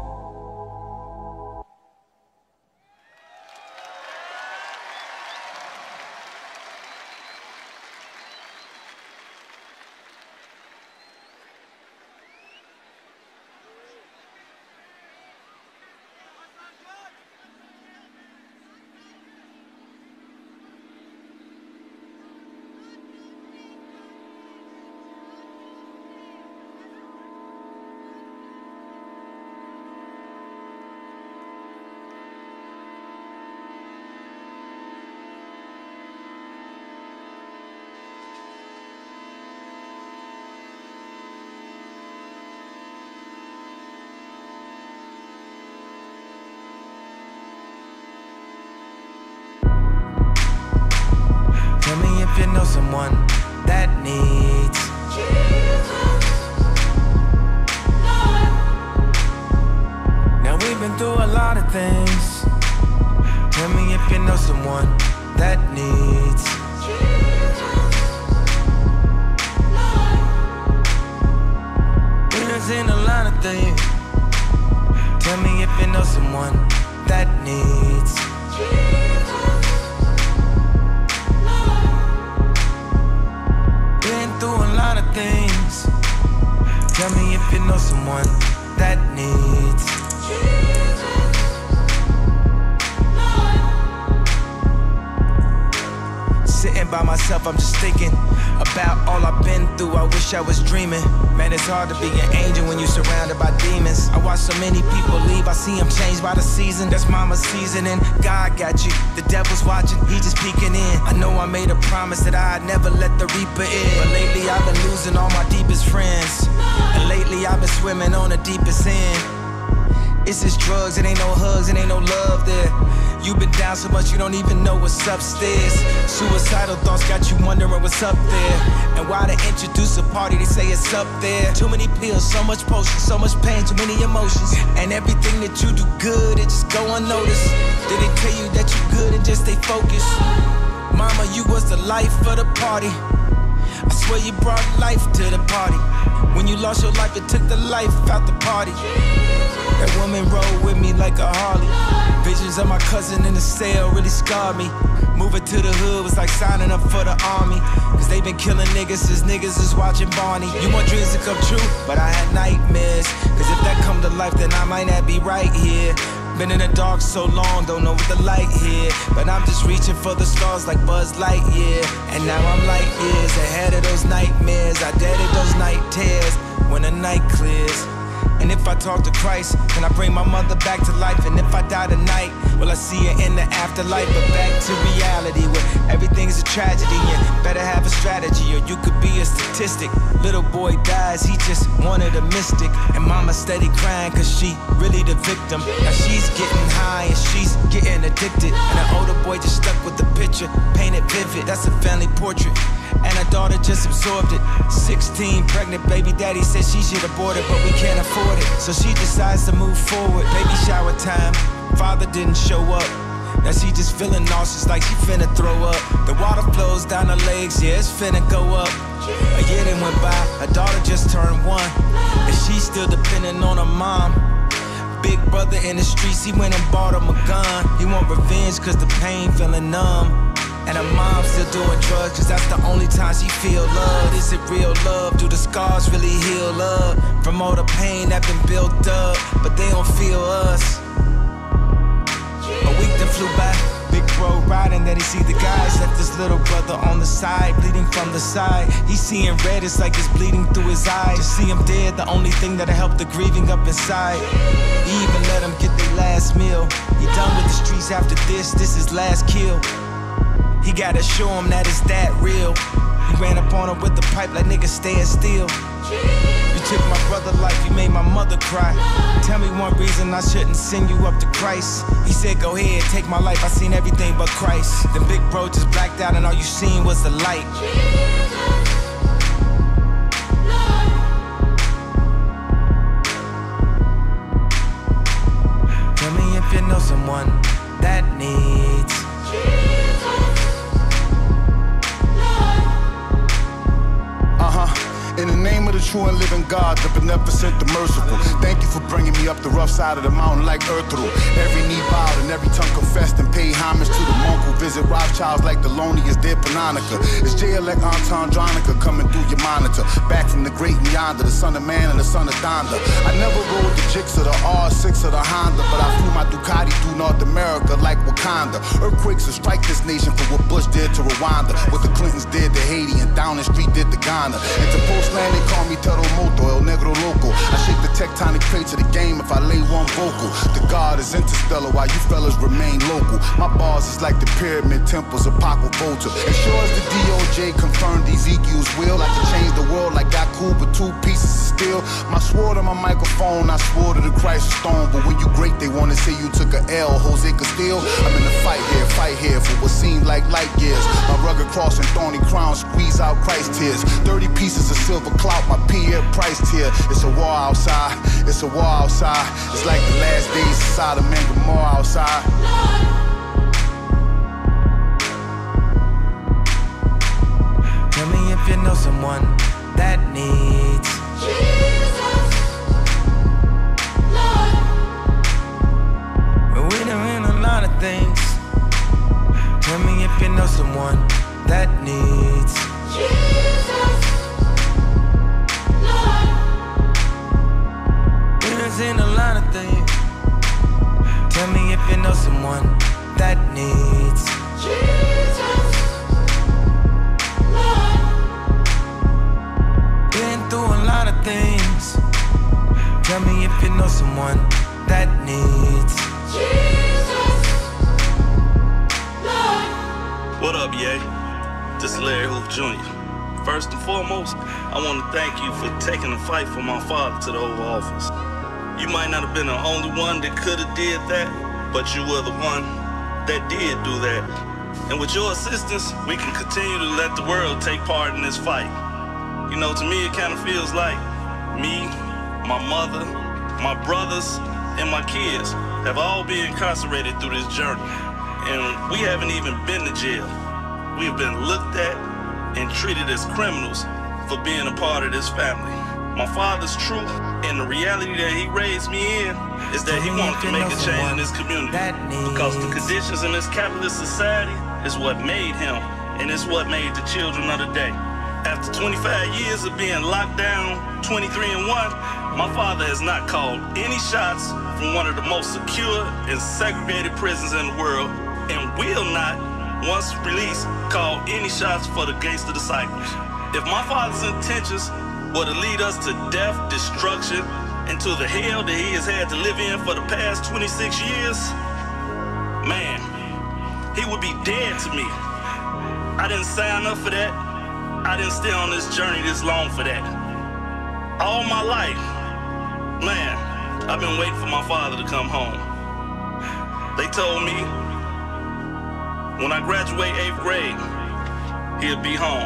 Speaker 1: Tell me if you know someone that needs Jesus, Lord. Now we've been through a lot of things. Tell me if you know someone that needs Jesus, Lord. We've been seeing a lot of things. Tell me if you know someone that needs Jesus. Through a lot of things. Tell me if you know someone that needs Jesus, Lord. Sitting by myself, I'm just thinking about all I've been through. I wish I was dreaming. Man, it's hard to be an angel when you're surrounded by demons. I watch so many people leave, I see them changed by the season. That's mama's seasoning. God got you, the devil's watching, he just peeking in. I know I made a promise that I'd never let the reaper in, but lately I've been losing all my deepest friends, and lately I've been swimming on the deepest end. It's just drugs, it ain't no hugs, it ain't no love there. You've been down so much you don't even know what's upstairs. Suicidal thoughts got you wondering what's up there. And why they introduce a party, they say it's up there. Too many pills, so much potion, so much pain, too many emotions. And everything that you do good, it just go unnoticed. Did they tell you that you good and just stay focused? Mama, you was the life of the party. I swear you brought life to the party. When you lost your life, it took the life out the party. That woman rode with me like a Harley. Visions of my cousin in the cell really scarred me. Moving to the hood was like signing up for the army. Cause they been killing niggas since niggas is watching Barney. You want dreams to come true, but I had nightmares. Cause if that come to life, then I might not be right here. Been in the dark so long, don't know what the light here. But I'm just reaching for the stars like Buzz Lightyear. And now I'm light years ahead of those nightmares. I deaded those night tears when the night clears. And if I talk to Christ, then I bring my mother back to life. And if I die tonight, will I see her in the afterlife? But back to reality, where everything's a tragedy. You better have a strategy, or you could be a statistic. Little boy dies, he just wanted a mystic. And mama steady crying, cause she really the victim. Now she's getting high and she's getting addicted. And an older boy just stuck with the picture, painted vivid. That's a family portrait, and her daughter just absorbed it. 16, pregnant baby daddy said she should abort it, but we can't afford it. So she decides to move forward. Baby shower time, father didn't show up. Now she just feeling nauseous like she finna throw up. The water flows down her legs, yeah, it's finna go up. A year then went by, her daughter just turned 1. And she's still depending on her mom. Big brother in the streets, he went and bought him a gun. He want revenge cause the pain feeling numb. And her mom's still doing drugs, cause that's the only time she feel love. Is it real love? Do the scars really heal up from all the pain that been built up? But they don't feel us. A week then flew by, big bro riding that he see the guys. Left his little brother on the side, bleeding from the side. He's seeing red, it's like it's bleeding through his eyes. To see him dead, the only thing that'll help the grieving up inside. He even let him get their last meal. He done with the streets after this his last kill. He gotta show him that it's that real. He ran up on him with the pipe like niggas staying still. You took my brother life, you made my mother cry. Tell me one reason I shouldn't send you up to Christ. He said go ahead, take my life, I seen everything but Christ. Then big bro just blacked out and all you seen was the light. Tell me if you know someone that needs
Speaker 14: In God, the beneficent, the merciful. Thank you for bringing me up the rough side of the mountain like earth through. Every knee bowed and every tongue confessed and paid homage to the monk who visit Rothschilds like the loneliest dead Panonica. It's J-elect Antandronica coming through your monitor. Back from the great and yonder, the son of man and the son of Donda. I never rode the Jix or the R6 or the Honda, but I flew my Ducati through North America like Wakanda. Earthquakes will strike this nation for what Bush did to Rwanda, what the Clintons did to Haiti and Downing Street did to Ghana. And to Postland they call me Terremoto, El Negro Loco. I shake the tectonic plates of the game if I lay one vocal. The God is interstellar while you fellas remain local. My bars is like the pyramid temples of Paco Volta. As sure as the DOJ confirmed Ezekiel's will, I can change the world like Gaku with 2 pieces of steel. My sword on my microphone, I swore to the Christ stone. But when you great, they wanna say you took a L, Jose Castillo. I'm in the fight here for what seemed like light years. My rugged cross and thorny crown squeeze out Christ tears. 30 pieces of silver clout, my Pierre Price tier. It's a war outside, it's a war outside. It's like the last days of Sodom and Gomorrah outside.
Speaker 1: Tell me if you know someone that needs Jesus, Lord. But we done in a lot of things. Tell me if you know someone that needs Jesus, Lord. We done seen a lot of things. Tell me if you know someone that needs Jesus. Things. Tell me if you know someone that needs Jesus, Lord.
Speaker 15: What up, Ye? This is Larry Hoof Jr. First and foremost, I want to thank you for taking the fight for my father to the Oval Office. You might not have been the only one that could have did that, but you were the one that did do that. And with your assistance, we can continue to let the world take part in this fight. You know, to me, it kind of feels like me, my mother, my brothers, and my kids have all been incarcerated through this journey. And we haven't even been to jail. We've been looked at and treated as criminals for being a part of this family. My father's truth and the reality that he raised me in is that he wanted to make a change in this community. Because the conditions in this capitalist society is what made him, and it's what made the children of the day. After 25 years of being locked down, 23-1, my father has not called any shots from one of the most secure and segregated prisons in the world, and will not, once released, call any shots for the gangster disciples. If my father's intentions were to lead us to death, destruction, and to the hell that he has had to live in for the past 26 years, man, he would be dead to me. I didn't sign up for that. I didn't stay on this journey this long for that. All my life, man, I've been waiting for my father to come home. They told me when I graduate 8th grade, he'll be home.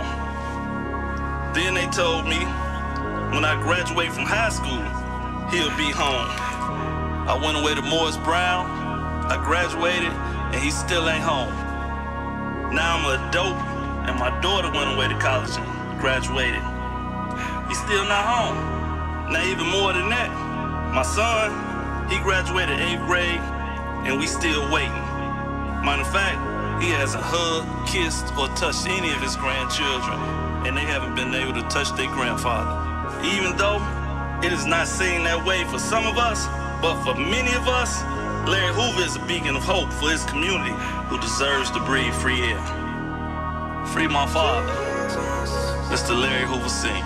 Speaker 15: Then they told me when I graduate from high school, he'll be home. I went away to Morris Brown, I graduated, and he still ain't home. Now I'm an adult, and my daughter went away to college and graduated. He's still not home. Now even more than that, my son, he graduated 8th grade, and we still waiting. Matter of fact, he hasn't hugged, kissed, or touched any of his grandchildren, and they haven't been able to touch their grandfather. Even though it is not seen that way for some of us, but for many of us, Larry Hoover is a beacon of hope for his community who deserves to breathe free air. Free my father, Mr. Larry Hoover Sr.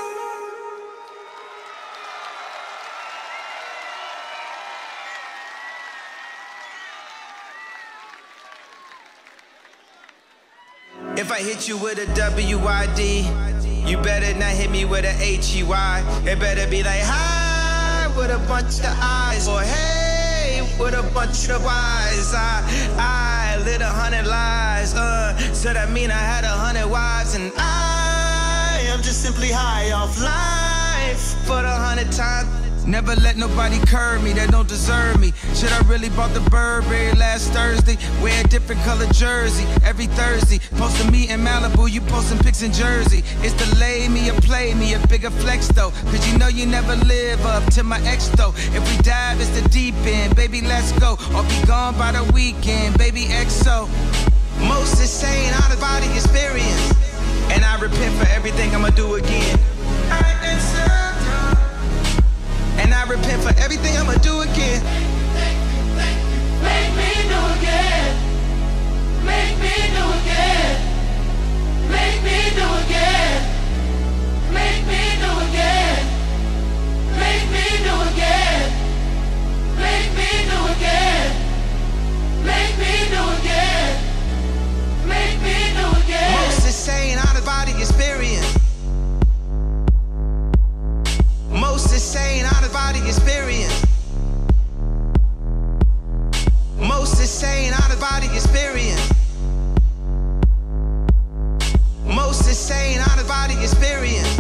Speaker 1: If I hit you with a W-I-D, you better not hit me with a H-E-Y. It better be like, hi, with a bunch of eyes, or hey, with a bunch of eyes. I lit 100 lies, so that mean I had 100 wives, and I am just simply high off life for the 100th time. Never let nobody curb me that don't deserve me. Should I really bought the Burberry last Thursday? Wear a different color jersey every Thursday. Posting me in Malibu, you posting pics in Jersey. It's the lay me or play me, a bigger flex though. Cause you know you never live up to my ex though. If we dive, it's the deep end, baby, let's go. Or be gone by the weekend, baby, XO. Most insane out of body experience. And I repent for everything I'ma do again. And I repent for everything I'ma do again.
Speaker 4: Make me do again. Make me do again. Make me do again. Make me do again. Make me do again. Make me do again. Make me do again. Make me do again.
Speaker 1: Most insane out of body experience. Most insane out of body experience. Most insane out of body experience. Most insane out of body experience.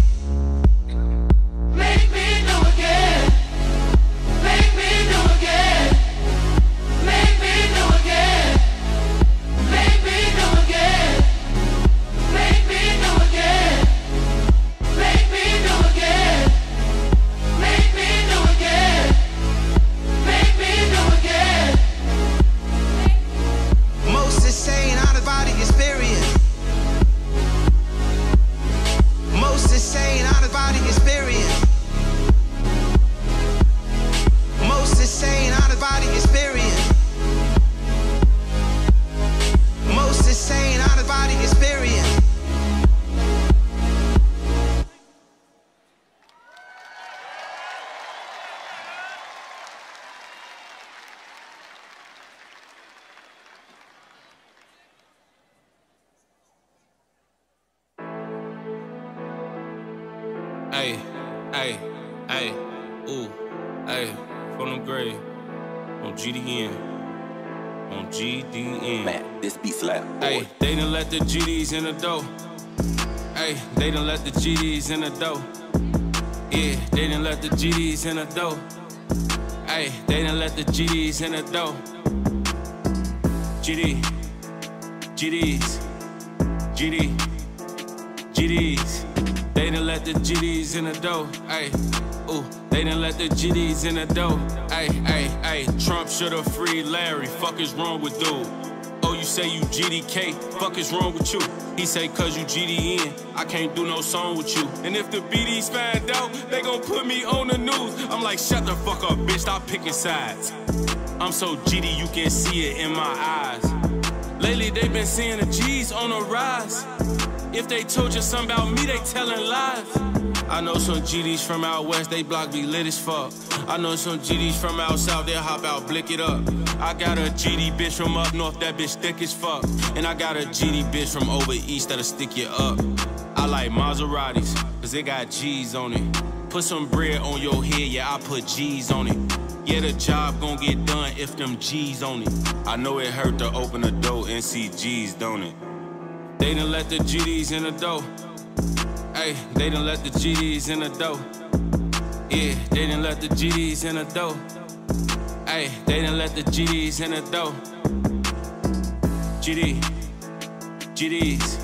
Speaker 4: Make me do again. Make me do again. Make me do again. Make me do again. Make me do again. Make me do again. Make me do again. Make me do again.
Speaker 1: Most insane out of body experience. Most insane out of body experience. Most insane out of body experience. Most insane out of body experience.
Speaker 9: Ay, ay, ay, ooh, ay, from the grave, on GDN, on GDN.
Speaker 16: Man, this beat slap.
Speaker 9: Ay, they done let the GDs in the dough. Ay, they done let the GDs in the dough. Yeah, they done let the GDs in the dough. Ay, they done let the GDs in the dough. GDs, GDs. They done let the GDs in the dough, ayy, ooh. They done let the GDs in the dough, ayy, ayy, ayy. Trump shoulda freed Larry, fuck is wrong with dude? Oh, you say you GDK, fuck is wrong with you? He say cause you GDN, I can't do no song with you. And if the BDs find out, they gon' put me on the news. I'm like, shut the fuck up, bitch, stop picking sides. I'm so GD, you can see it in my eyes. Lately, they been seeing the G's on the rise. If they told you something about me, they telling lies. I know some GDs from out west, they block be lit as fuck. I know some GDs from out south, they'll hop out, blick it up. I got a GD bitch from up north, that bitch thick as fuck. And I got a GD bitch from over east that'll stick you up. I like Maseratis, cause they got G's on it. Put some bread on your head, yeah, I put G's on it. Yeah, the job gon' get done if them G's on it. I know it hurt to open the door and see G's, don't it? They done let the GDs in the dough. Ay, they done let the GDs in the dough. Yeah, they done let the GDs in the dough. Ay, they done let the GDs in the dough. GDs.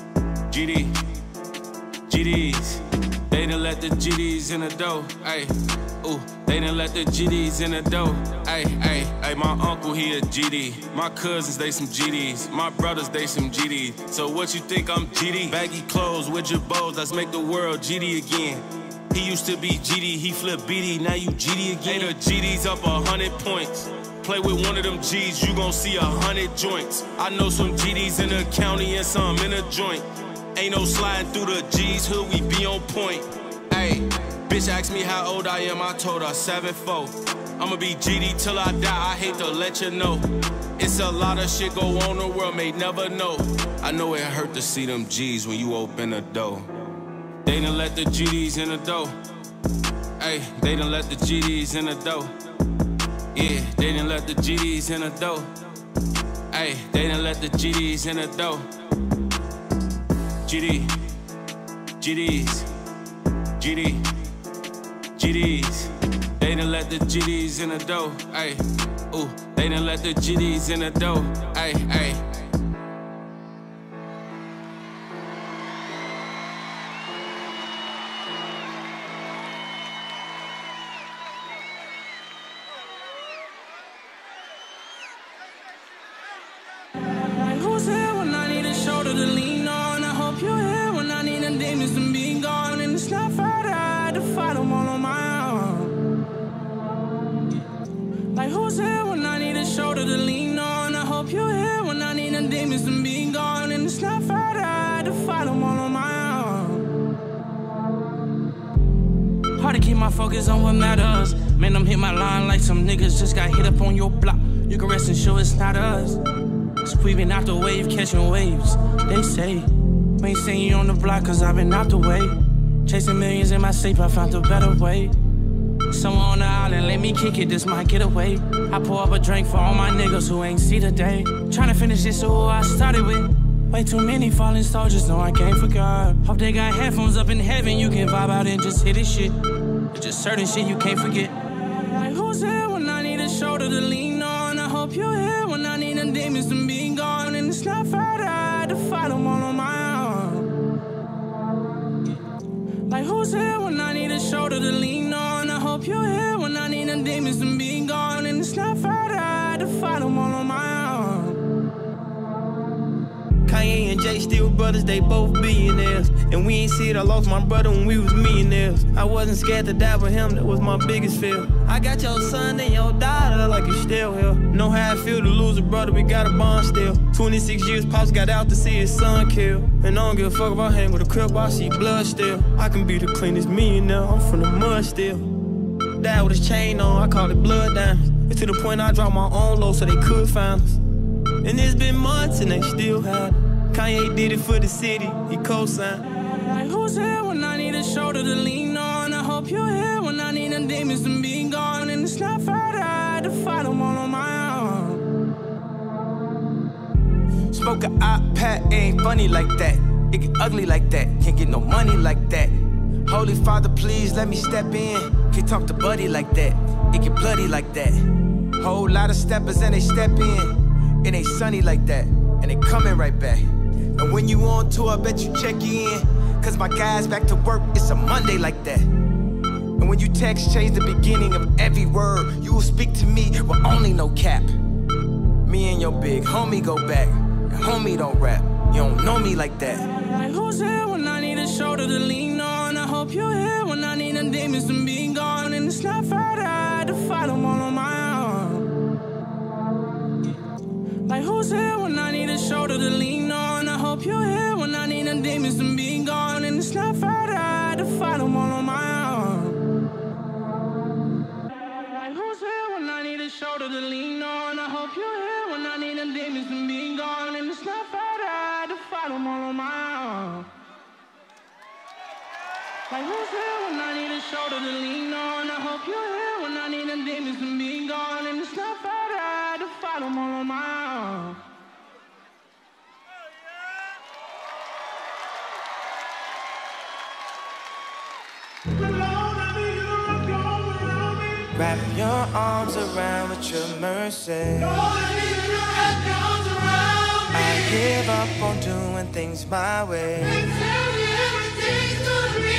Speaker 9: They done let the GDs in the dough. Ay, ooh, they done let the GDs in the dough. Ay, ay, ay, my uncle, he a GD. My cousins, they some GDs. My brothers, they some GDs. So what you think I'm GD? Baggy clothes with your bows, let's make the world GD again. He used to be GD, he flipped BD, now you GD again. Hey, the GD's up 100 points. Play with one of them G's, you gon' see 100 joints. I know some GDs in the county and some in a joint. Ain't no sliding through the G's, hood, we be on point. Ayy, bitch asked me how old I am, I told her 7'4". I'ma be GD till I die, I hate to let you know. It's a lot of shit go on, the world may never know. I know it hurt to see them G's when you open the door. They done let the GDs in the dough. Ayy, they done let the GDs in the dough. Yeah, they done let the GDs in the dough. Ayy, they done let the GDs in the dough. GDs. They done let the GDs in the dough, ayy. Ooh, they done let the GDs in the dough, ayy, ayy.
Speaker 5: Who's here when I need a shoulder to lean on? I hope you're here when I need a demons to be gone. And it's not fair that I had to fight them all on my own. Like who's here when I need a shoulder to lean on? I hope you're here when I need a demons to be gone. And it's not fair that I had to fight them all on my own. Hard to keep my focus on what matters. Man, I'm hit my line like some niggas just got hit up on your block. You can rest and show it's not us. We been out the wave, catching waves. They say, we ain't seen you on the block cause I've been out the way. Chasing millions in my safe, I found a better way. Someone on the island, let me kick it, this might get away. I pour up a drink for all my niggas who ain't see the day. Tryna finish this, so who I started with. Way too many falling soldiers, no I can't forget. Hope they got headphones up in heaven, you can vibe out and just hit this shit. It's just certain shit you can't forget. Like who's here when I need a shoulder to lean on? I hope you're here when I need a demons to be gone. And it's not fair that I had to fight them all on my own. Like who's here when I need a shoulder to lean on? I hope you're here when I need a demons to be gone. And it's not fair that I had to fight them all on my own.
Speaker 16: Kanye and Jay still brothers, they both billionaires. And we ain't see it, I lost my brother when we was millionaires. I wasn't scared to die with him, that was my biggest fear. I got your son and your daughter like you still here. Know how I feel to lose a brother, we got a bond still. 26 years, Pops got out to see his son killed. And I don't give a fuck if I hang with a crib, I see blood still. I can be the cleanest millionaire, I'm from the mud still. Died with his chain on, I call it blood diamonds. It's to the point I dropped my own low so they could find us. And it's been months and they still had it. Kanye did it for the city, he co-signed.
Speaker 5: Like who's here when I need a shoulder to lean on? I hope you're here when I need a demons to be gone. And it's not fair that I had to fight them all on my own.
Speaker 1: Smoke a iPad, ain't funny like that. It get ugly like that, can't get no money like that. Holy Father, please let me step in. Can't talk to Buddy like that, it get bloody like that. Whole lot of steppers and they step in. It ain't sunny like that, and they coming right back. And when you on tour, I bet you check in. Cause my guys back to work, it's a Monday like that. And when you text, change the beginning of every word. You will speak to me with only no cap. Me and your big homie go back. And homie don't rap, you don't know me like that.
Speaker 5: Like who's here when I need a shoulder to lean on? I hope you're here when I need a demons to be gone. And it's not fair that I had to fight them all on my own. Like who's here when I need a shoulder to lean on? I hope you're here when I need a demons to be gone. And it's not fair that I had to fight them all on my own. Like who's here when I need a shoulder to lean on? I hope you're here when I need a demons to be gone. And it's not fair that I had to fight them all on my own. Like who's here when I need a shoulder to lean on? I hope you're here when I need a demons to be gone. And it's not fair that I had to fight them all on my own.
Speaker 1: Wrap your arms around with your mercy. I give up on doing things my way.
Speaker 8: Everything's gonna be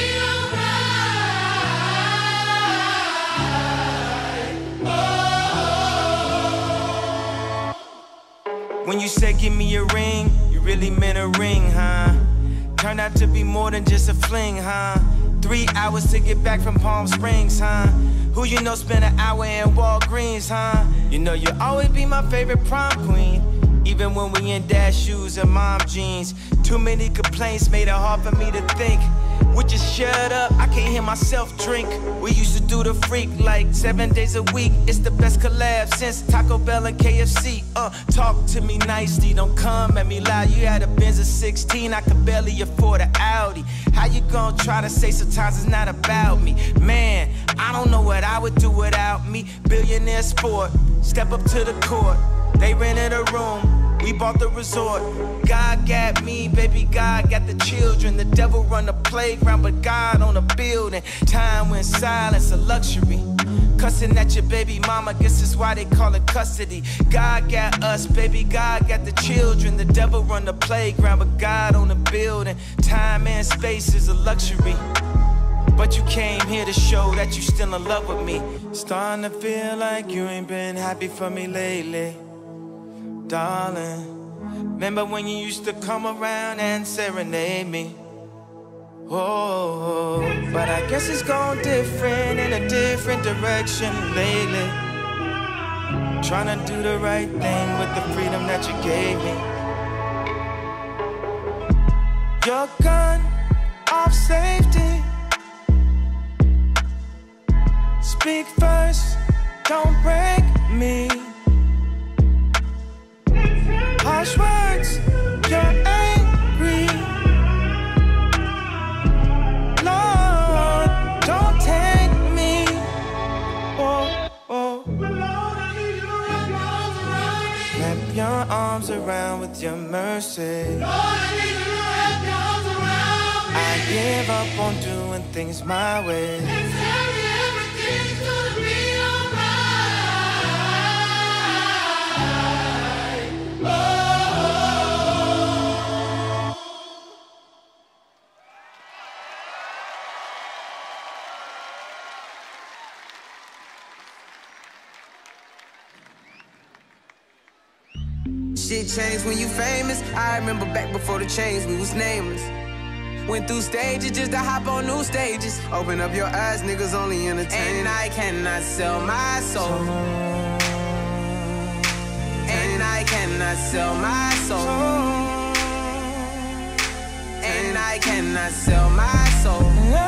Speaker 8: alright.
Speaker 1: When you said give me a ring, you really meant a ring, huh? Turned out to be more than just a fling, huh? 3 hours to get back from Palm Springs, huh? Who you know spent an hour in Walgreens, huh? You know you'll always be my favorite prom queen. Even when we in dad shoes and mom jeans. Too many complaints made it hard for me to think. Would you shut up? I can't hear myself drink. We used to do the freak like 7 days a week. It's the best collab since Taco Bell and KFC. Talk to me nicely, don't come at me loud. You had a Benz of 16, I could barely afford an Audi. How you gonna try to say sometimes it's not about me? Man, I don't know what I would do without me. me, billionaire sport. Step up to the court, they rented a room, we bought the resort. God got me, baby, God got the children. The devil run the playground, but God on the building. Time when silence a luxury. Cussing at your baby mama, guess that's why they call it custody. God got us, baby, God got the children. The devil run the playground, but God on the building. Time and space is a luxury. But you came here to show that you still in love with me. Starting to feel like you ain't been happy for me lately, darling. Remember when you used to come around and serenade me? Oh, but I guess it's gone different in a different direction lately. Trying to do the right thing with the freedom that you gave me. Your gun off safety. Speak first, don't break me. Harsh words, you're angry. Lord, don't take me. Oh, oh. Wrap your arms around with your mercy. Lord, I need you to wrap your arms around me. I give up on doing things my way. And tell me everything's gonna be alright. Oh.
Speaker 17: Shit changed when you famous. I remember back before the change, we was nameless. Went through stages just to hop on new stages. Open up your eyes, niggas only entertain. And I cannot sell my soul. And I cannot sell my soul. And I cannot sell my soul.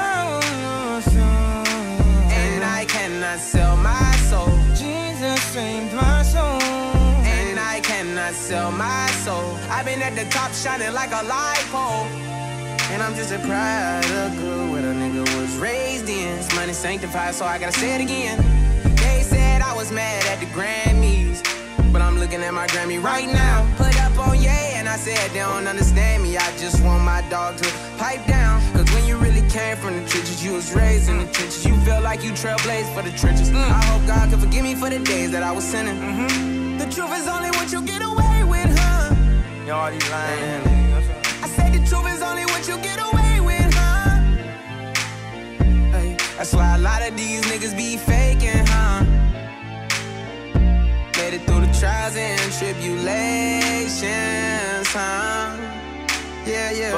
Speaker 17: And I cannot sell my soul. Jesus saved my soul. And I cannot sell my soul. I've been at the top shining like a light pole. And I'm just a product of what a nigga was raised in. This money sanctified, so I gotta say it again. They said I was mad at the Grammys, but I'm looking at my Grammy right now. Put up on Ye, and I said they don't understand me. I just want my dog to pipe down. Cause when you really came from the trenches, you was raised in the trenches. You feel like you trailblazed for the trenches. I hope God can forgive me for the days that I was sinning. The truth is only what you get away with, huh?
Speaker 1: You already lying.
Speaker 17: I said the truth is only what you get away with, huh? Hey, that's why a lot of these niggas be faking, huh? Made it through the trials and tribulations, huh? Yeah, yeah.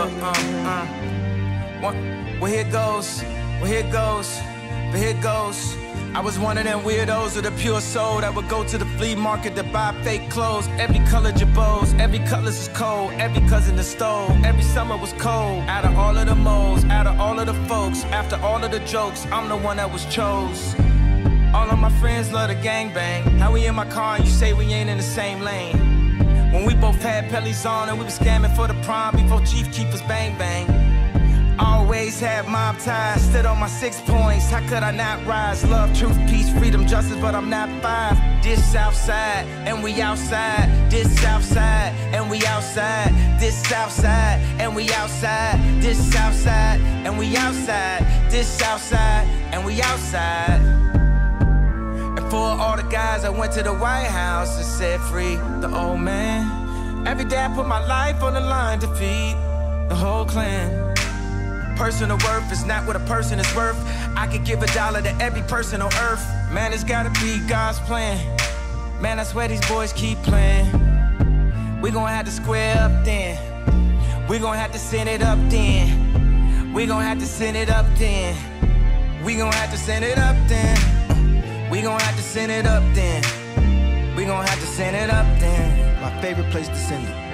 Speaker 1: Well, here it goes. Well, here it goes. But here it goes. I was one of them weirdos with a pure soul that would go to the flea market to buy fake clothes. Every color Jabos, every color's is cold, every cousin is stole. Every summer was cold. Out of all of the moles, out of all of the folks, after all of the jokes, I'm the one that was chose. All of my friends love the gangbang. How we in my car and you say we ain't in the same lane? When we both had pellies on and we was scamming for the prom before Chief Keepers bang bang. Always had mob ties, stood on my 6 points. How could I not rise? Love, truth, peace, freedom, justice, but I'm not 5. This Southside, and we outside. This Southside, and we outside. This Southside, and we outside. This Southside, and we outside. This Southside, and we outside. And for all the guys I went to the White House and said free the old man. Every day I put my life on the line to feed the whole clan. Personal worth is not what a person is worth. I could give $1 to every person on earth. Man, it's gotta be God's plan. Man, I swear these boys keep playing. We gon' have to square up then. We gon' have to send it up then. We gon' have to send it up then. We gon' have to send it up then. We gon' have to send it up then. We gon' have to send it up then. My favorite place to send it.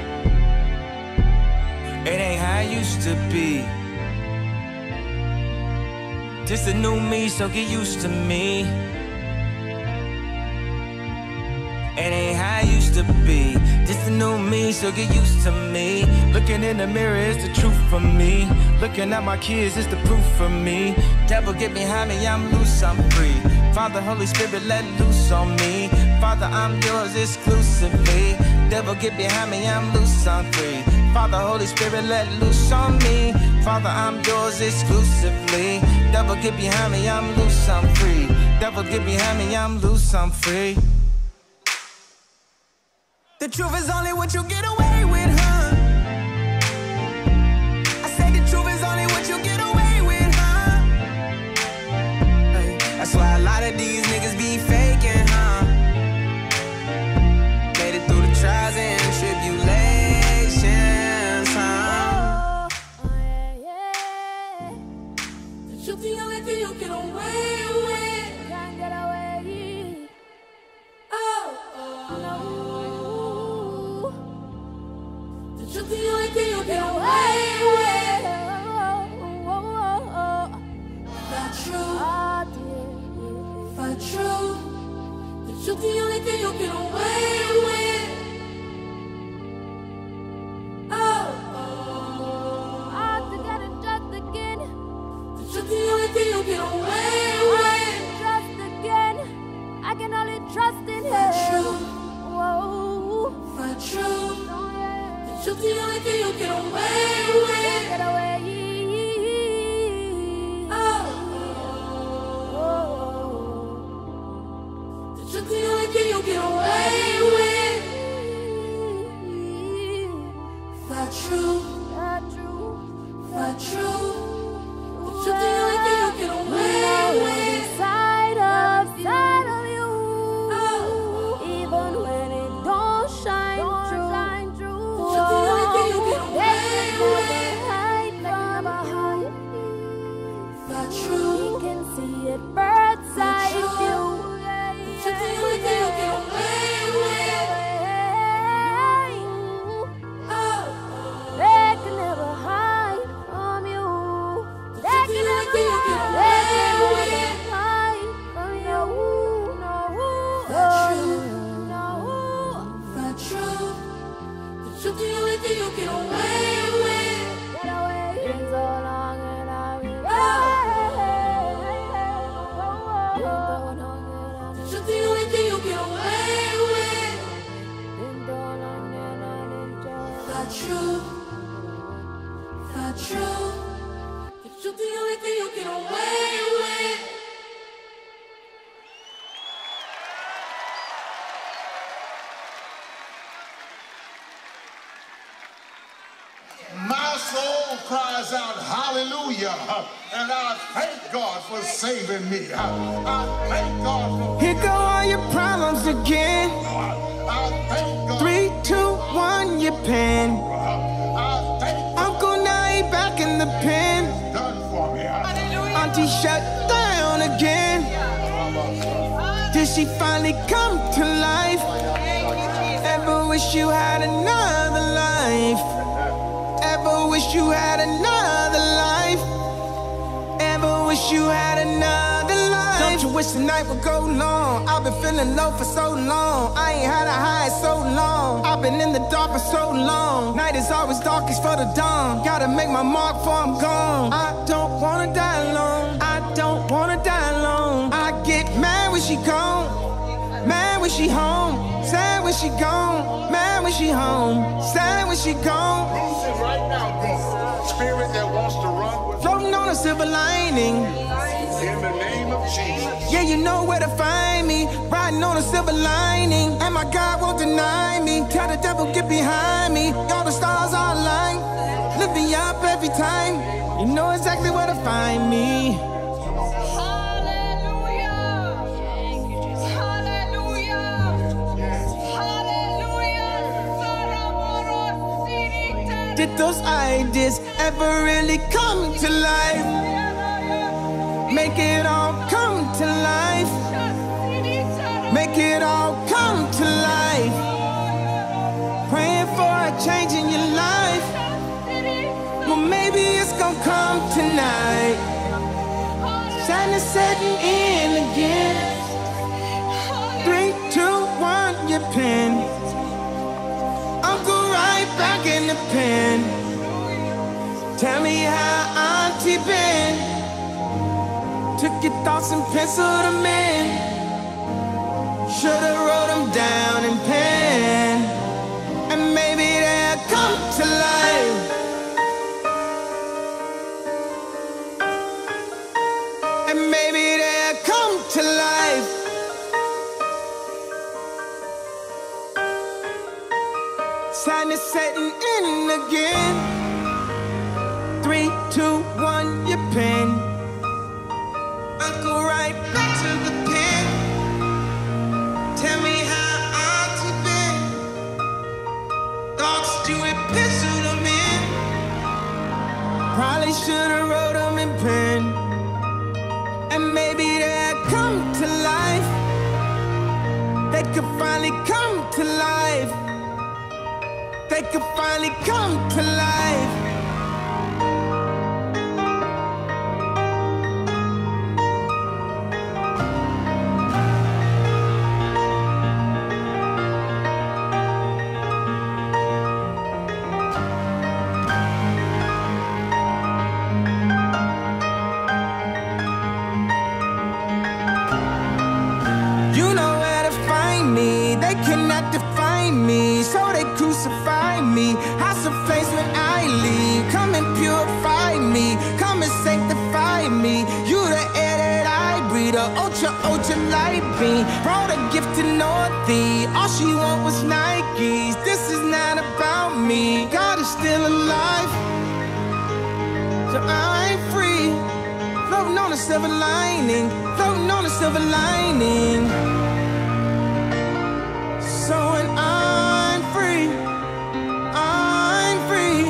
Speaker 1: It ain't how it used to be. Just a new me, so get used to me. It ain't how I used to be. Just a new me, so get used to me. Looking in the mirror is the truth for me. Looking at my kids is the proof for me. Devil get behind me, I'm loose, I'm free. Father, Holy Spirit, let loose on me. Father, I'm yours exclusively. Devil, get behind me, I'm loose, I'm free. Father, Holy Spirit, let loose on me. Father, I'm yours exclusively. Devil, get behind me, I'm loose, I'm free. Devil, get behind me, I'm loose, I'm free. The truth is only what you get away with, huh? I said the truth is only what you get away with, huh? Hey, that's why a lot of these niggas be faking, huh? Made it through the trials and tribulations, huh?
Speaker 4: The truth is only thing you get away with. Can't get away. The only thing you get away with. Not true. Not true. The truth, the only thing you get away with. Together just again. The truth, the only thing you get away with. Trust again. I can only trust in him. Not true. Not true. Truth, the only thing you get away with. Get away. The truth, the only thing you get away with. Not true. Not true. Not true. The truth, the only thing you get away with. Side of you. Even when it don't shine true. Bird's eye view. The only thing you get away with. They can never hide from you. They can never hide from you. Not true. The truth, the only thing you get away with. Get away. Been so long and I've been the only thing you get away with. Not true. Not true. The truth, the only thing you get away with.
Speaker 14: My soul cries out hallelujah, and I thank God for saving me. I thank God for...
Speaker 1: Here go all your problems again.
Speaker 14: I thank God.
Speaker 1: 3, 2, 1, your pen. Uncle Nye back in the pen.
Speaker 14: Done for me.
Speaker 1: Auntie shut down again. Did she finally come to life? Ever wish you had another life? Ever wish you had another life? Ever wish you had another life? Don't you wish the night would go long? I've been feeling low for so long. I ain't had a high so long. I've been in the dark for so long. Night is always darkest for the dawn. Gotta make my mark before I'm gone. I don't wanna die alone. I don't wanna die alone. I get mad when she gone. Mad when she home. Sad when she gone. Mad when she home. Sad when she gone.
Speaker 14: Loose it right now, bro. Spirit that wants to run with
Speaker 1: floating on a silver lining.
Speaker 14: In the name of Jesus.
Speaker 1: Yeah, you know where to find me. Riding on a silver lining. And my God won't deny me. Tell the devil get behind me. All the stars are aligned. Lift me up every time. You know exactly where to find me. Did those ideas ever really come to life? Make it all come to life. Make it all come to life. Praying for a change in your life. Well, maybe it's gonna come tonight. Sadness setting in again. 3, 2, 1, your pen. Uncle right back in the pen. Tell me how Auntie been. Took your thoughts and penciled them in. Sadness setting in again. 3, 2, 1, your pen. I go right back to the pen. Tell me how I to be. Thoughts to it, pencil them in. Probably should've wrote them in pen. And maybe they'd come to life. They could finally come to life. They could finally come to life. Crucify me, house of flames when I leave. Come and purify me, come and sanctify me. You the air that I breathe, a ultra light beam. Brought a gift to Northie, all she want was Nikes. This is not about me, God is still alive. So I'm free, floating on a silver lining, floating on a silver lining. So when I'm free, I'm free.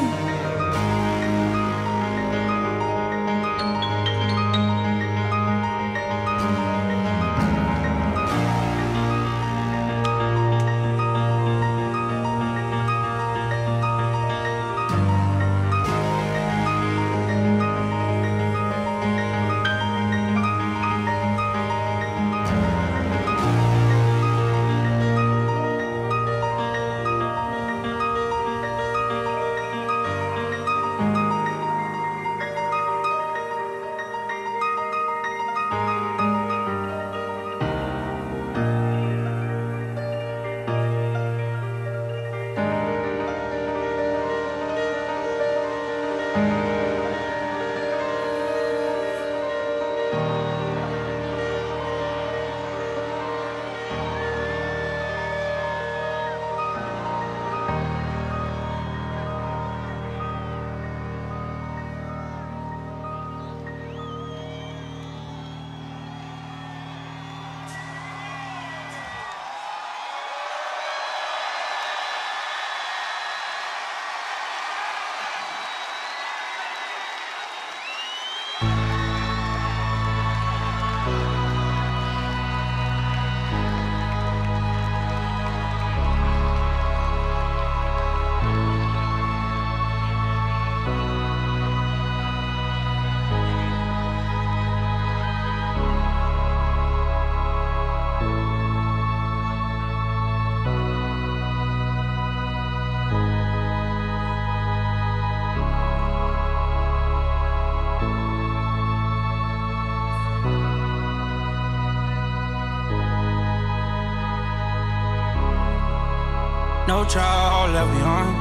Speaker 5: No trial left behind.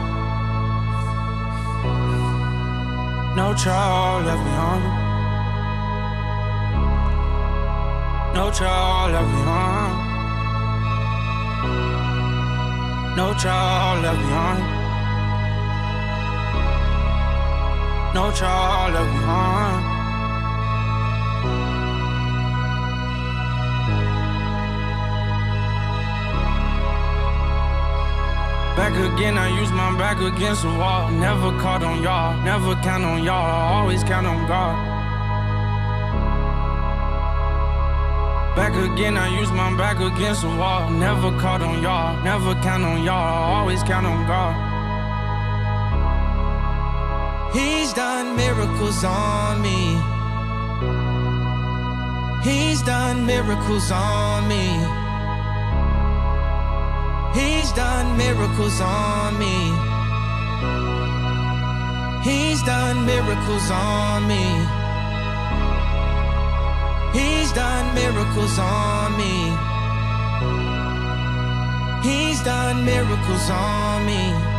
Speaker 5: No trial left behind. No trial left behind. No trial left behind. No trial left behind. Back again, I use my back against the wall. Never caught on y'all, never count on y'all, always count on God. Back again, I use my back against the wall. Never caught on y'all, never count on y'all, always count on God.
Speaker 1: He's done miracles on me. He's done miracles on me. He's done miracles on me. He's done miracles on me. He's done miracles on me. He's done miracles on me.